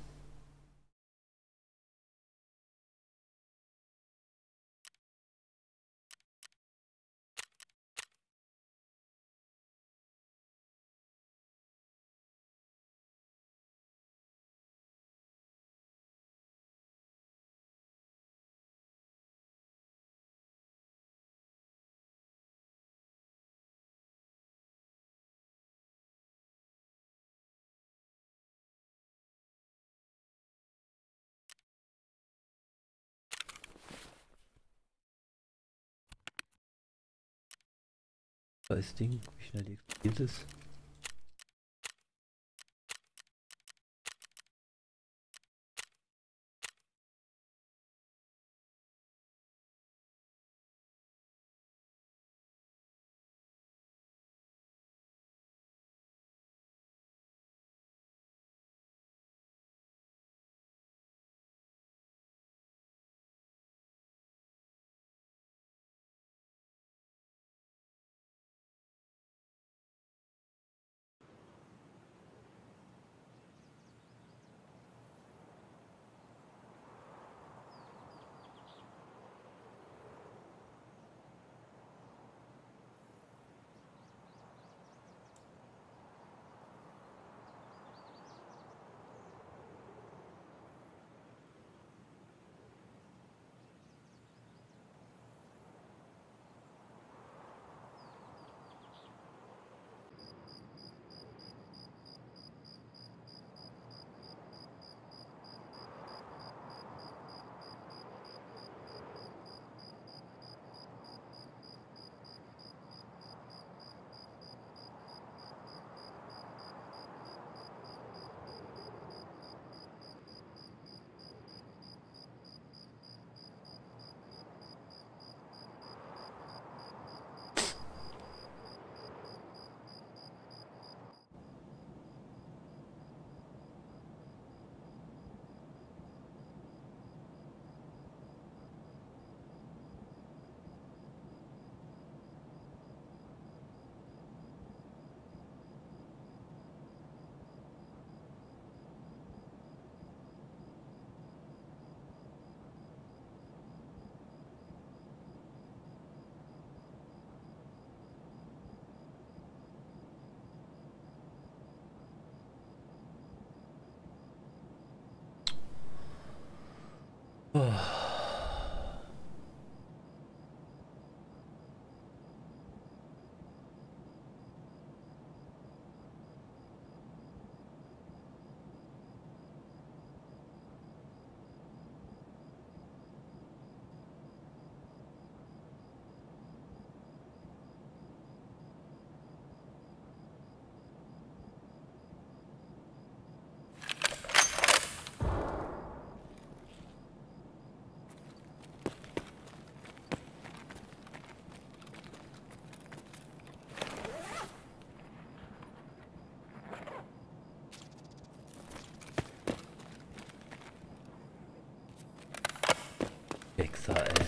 Da ist das Ding, wie schnell die explodiert ist. Wichser, ey.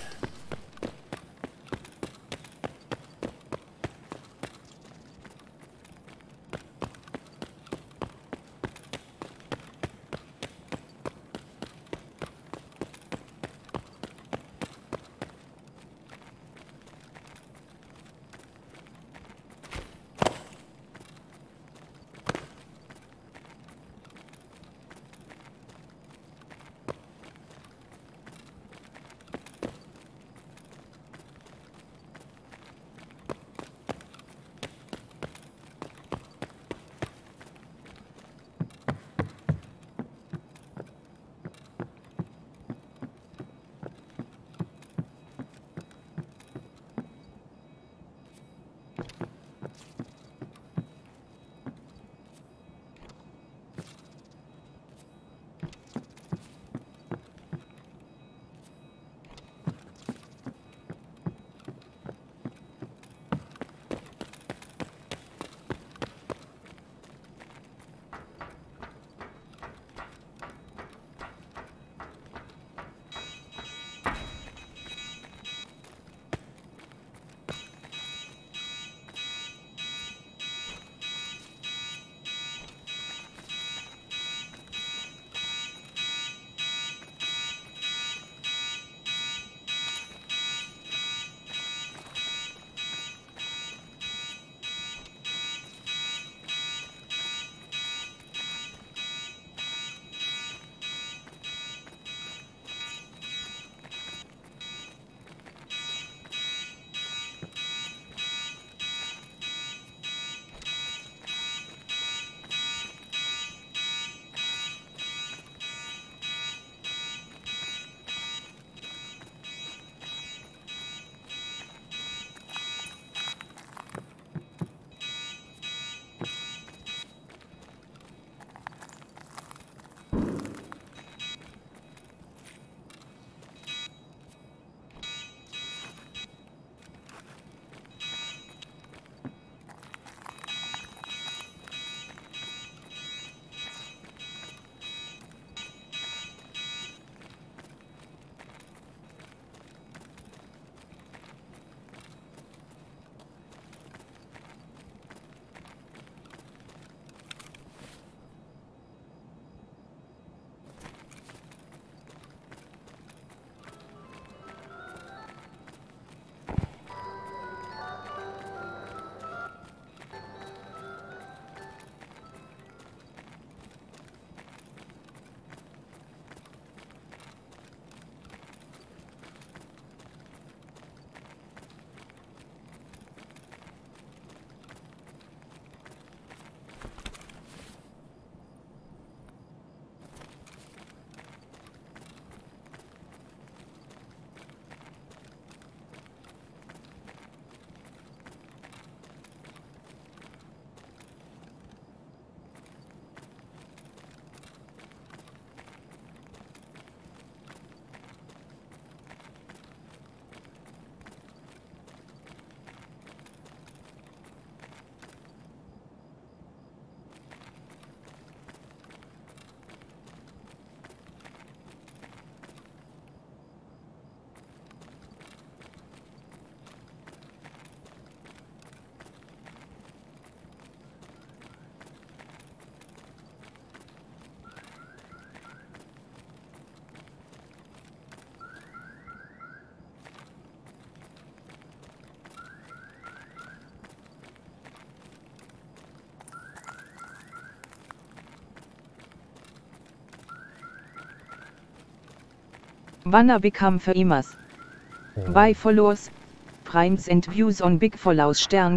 Wanna become famous? Oh. By followers, primes and views on big follows .com .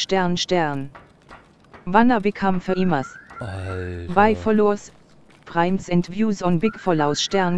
Wanna become famous? Alter. By followers, primes and views on big follows .com .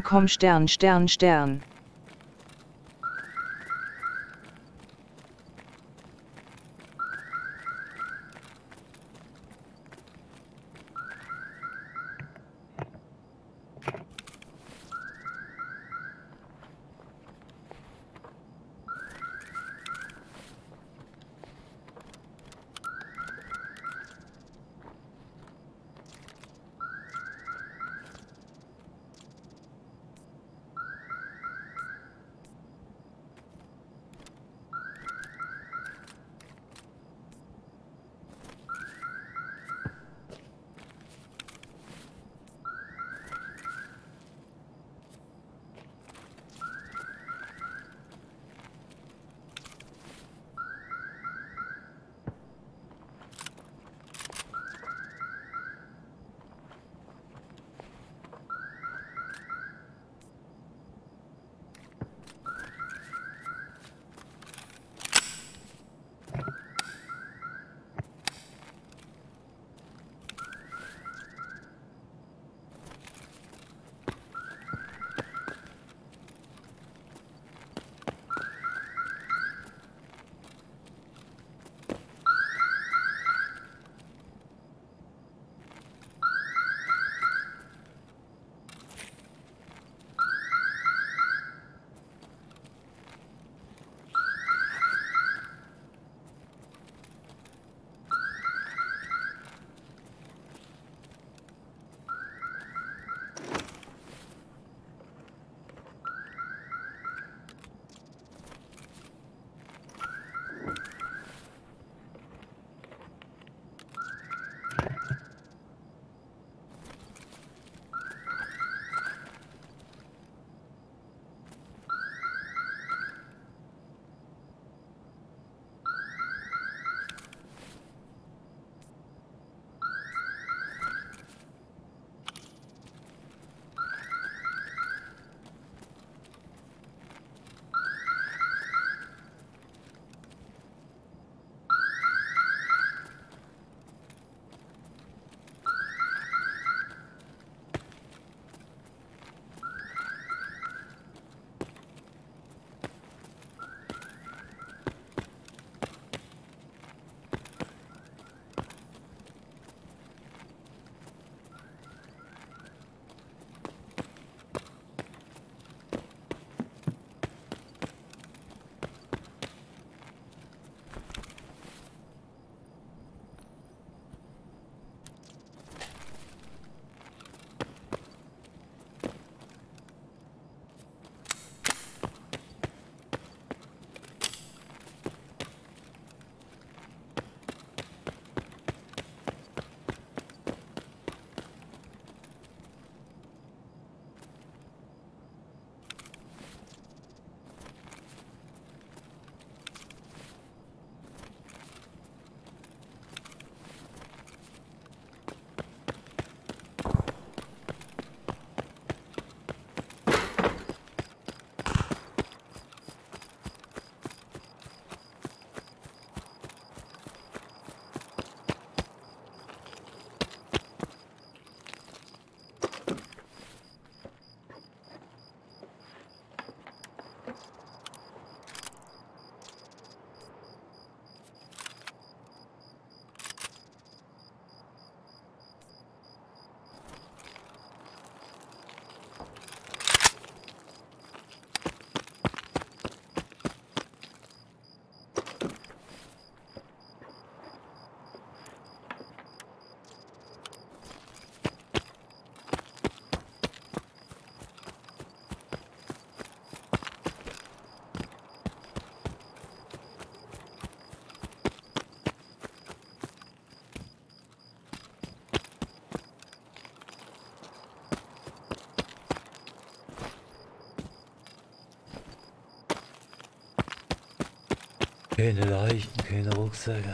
Keine Leichen, keine Rucksäcke.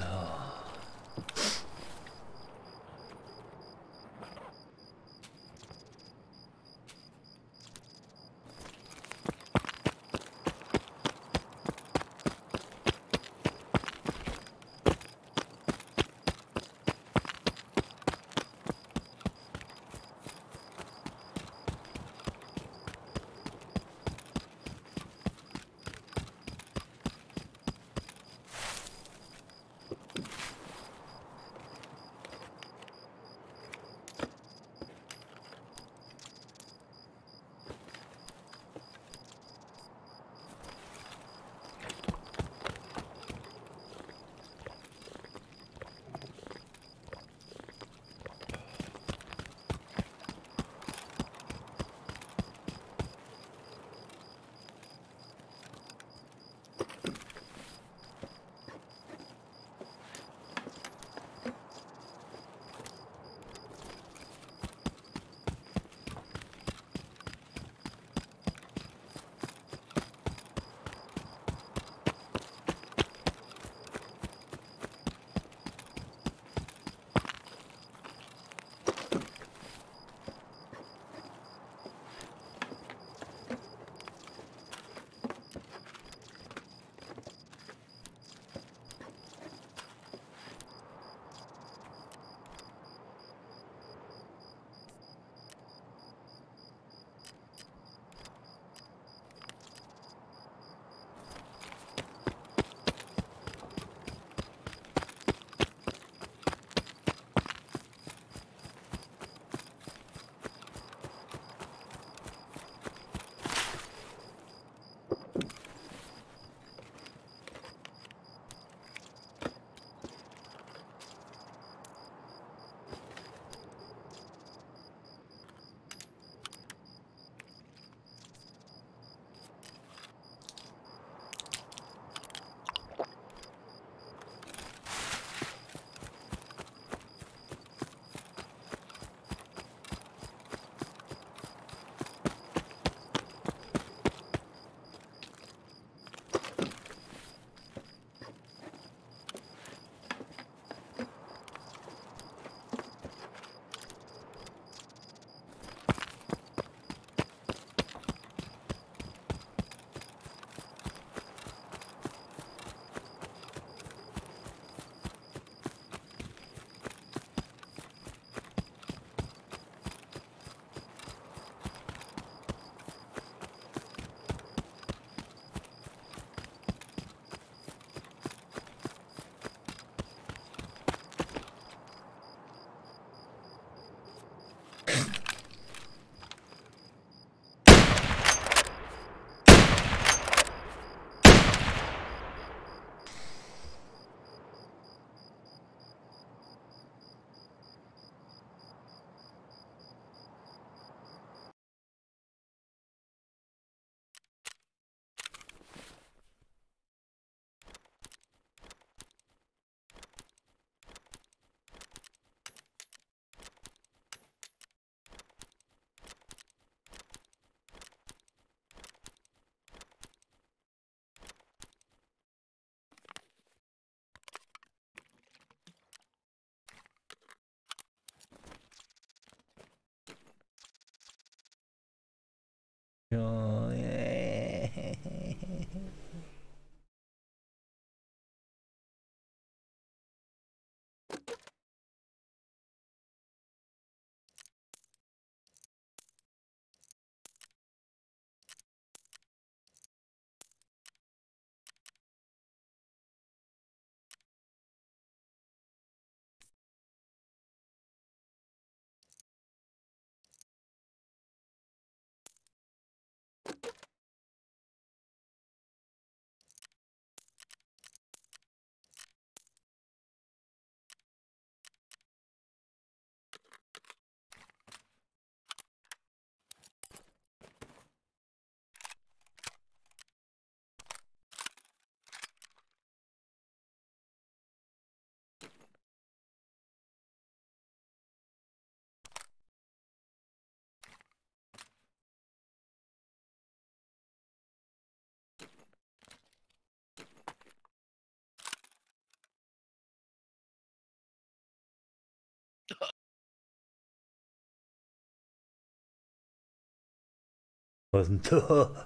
Was denn da?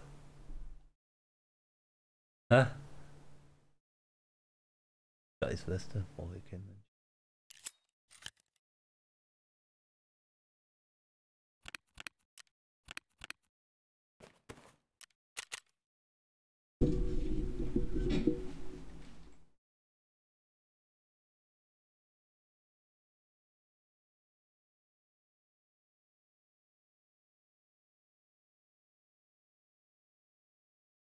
Hä? Scheiß Weste, brauche ich keinen.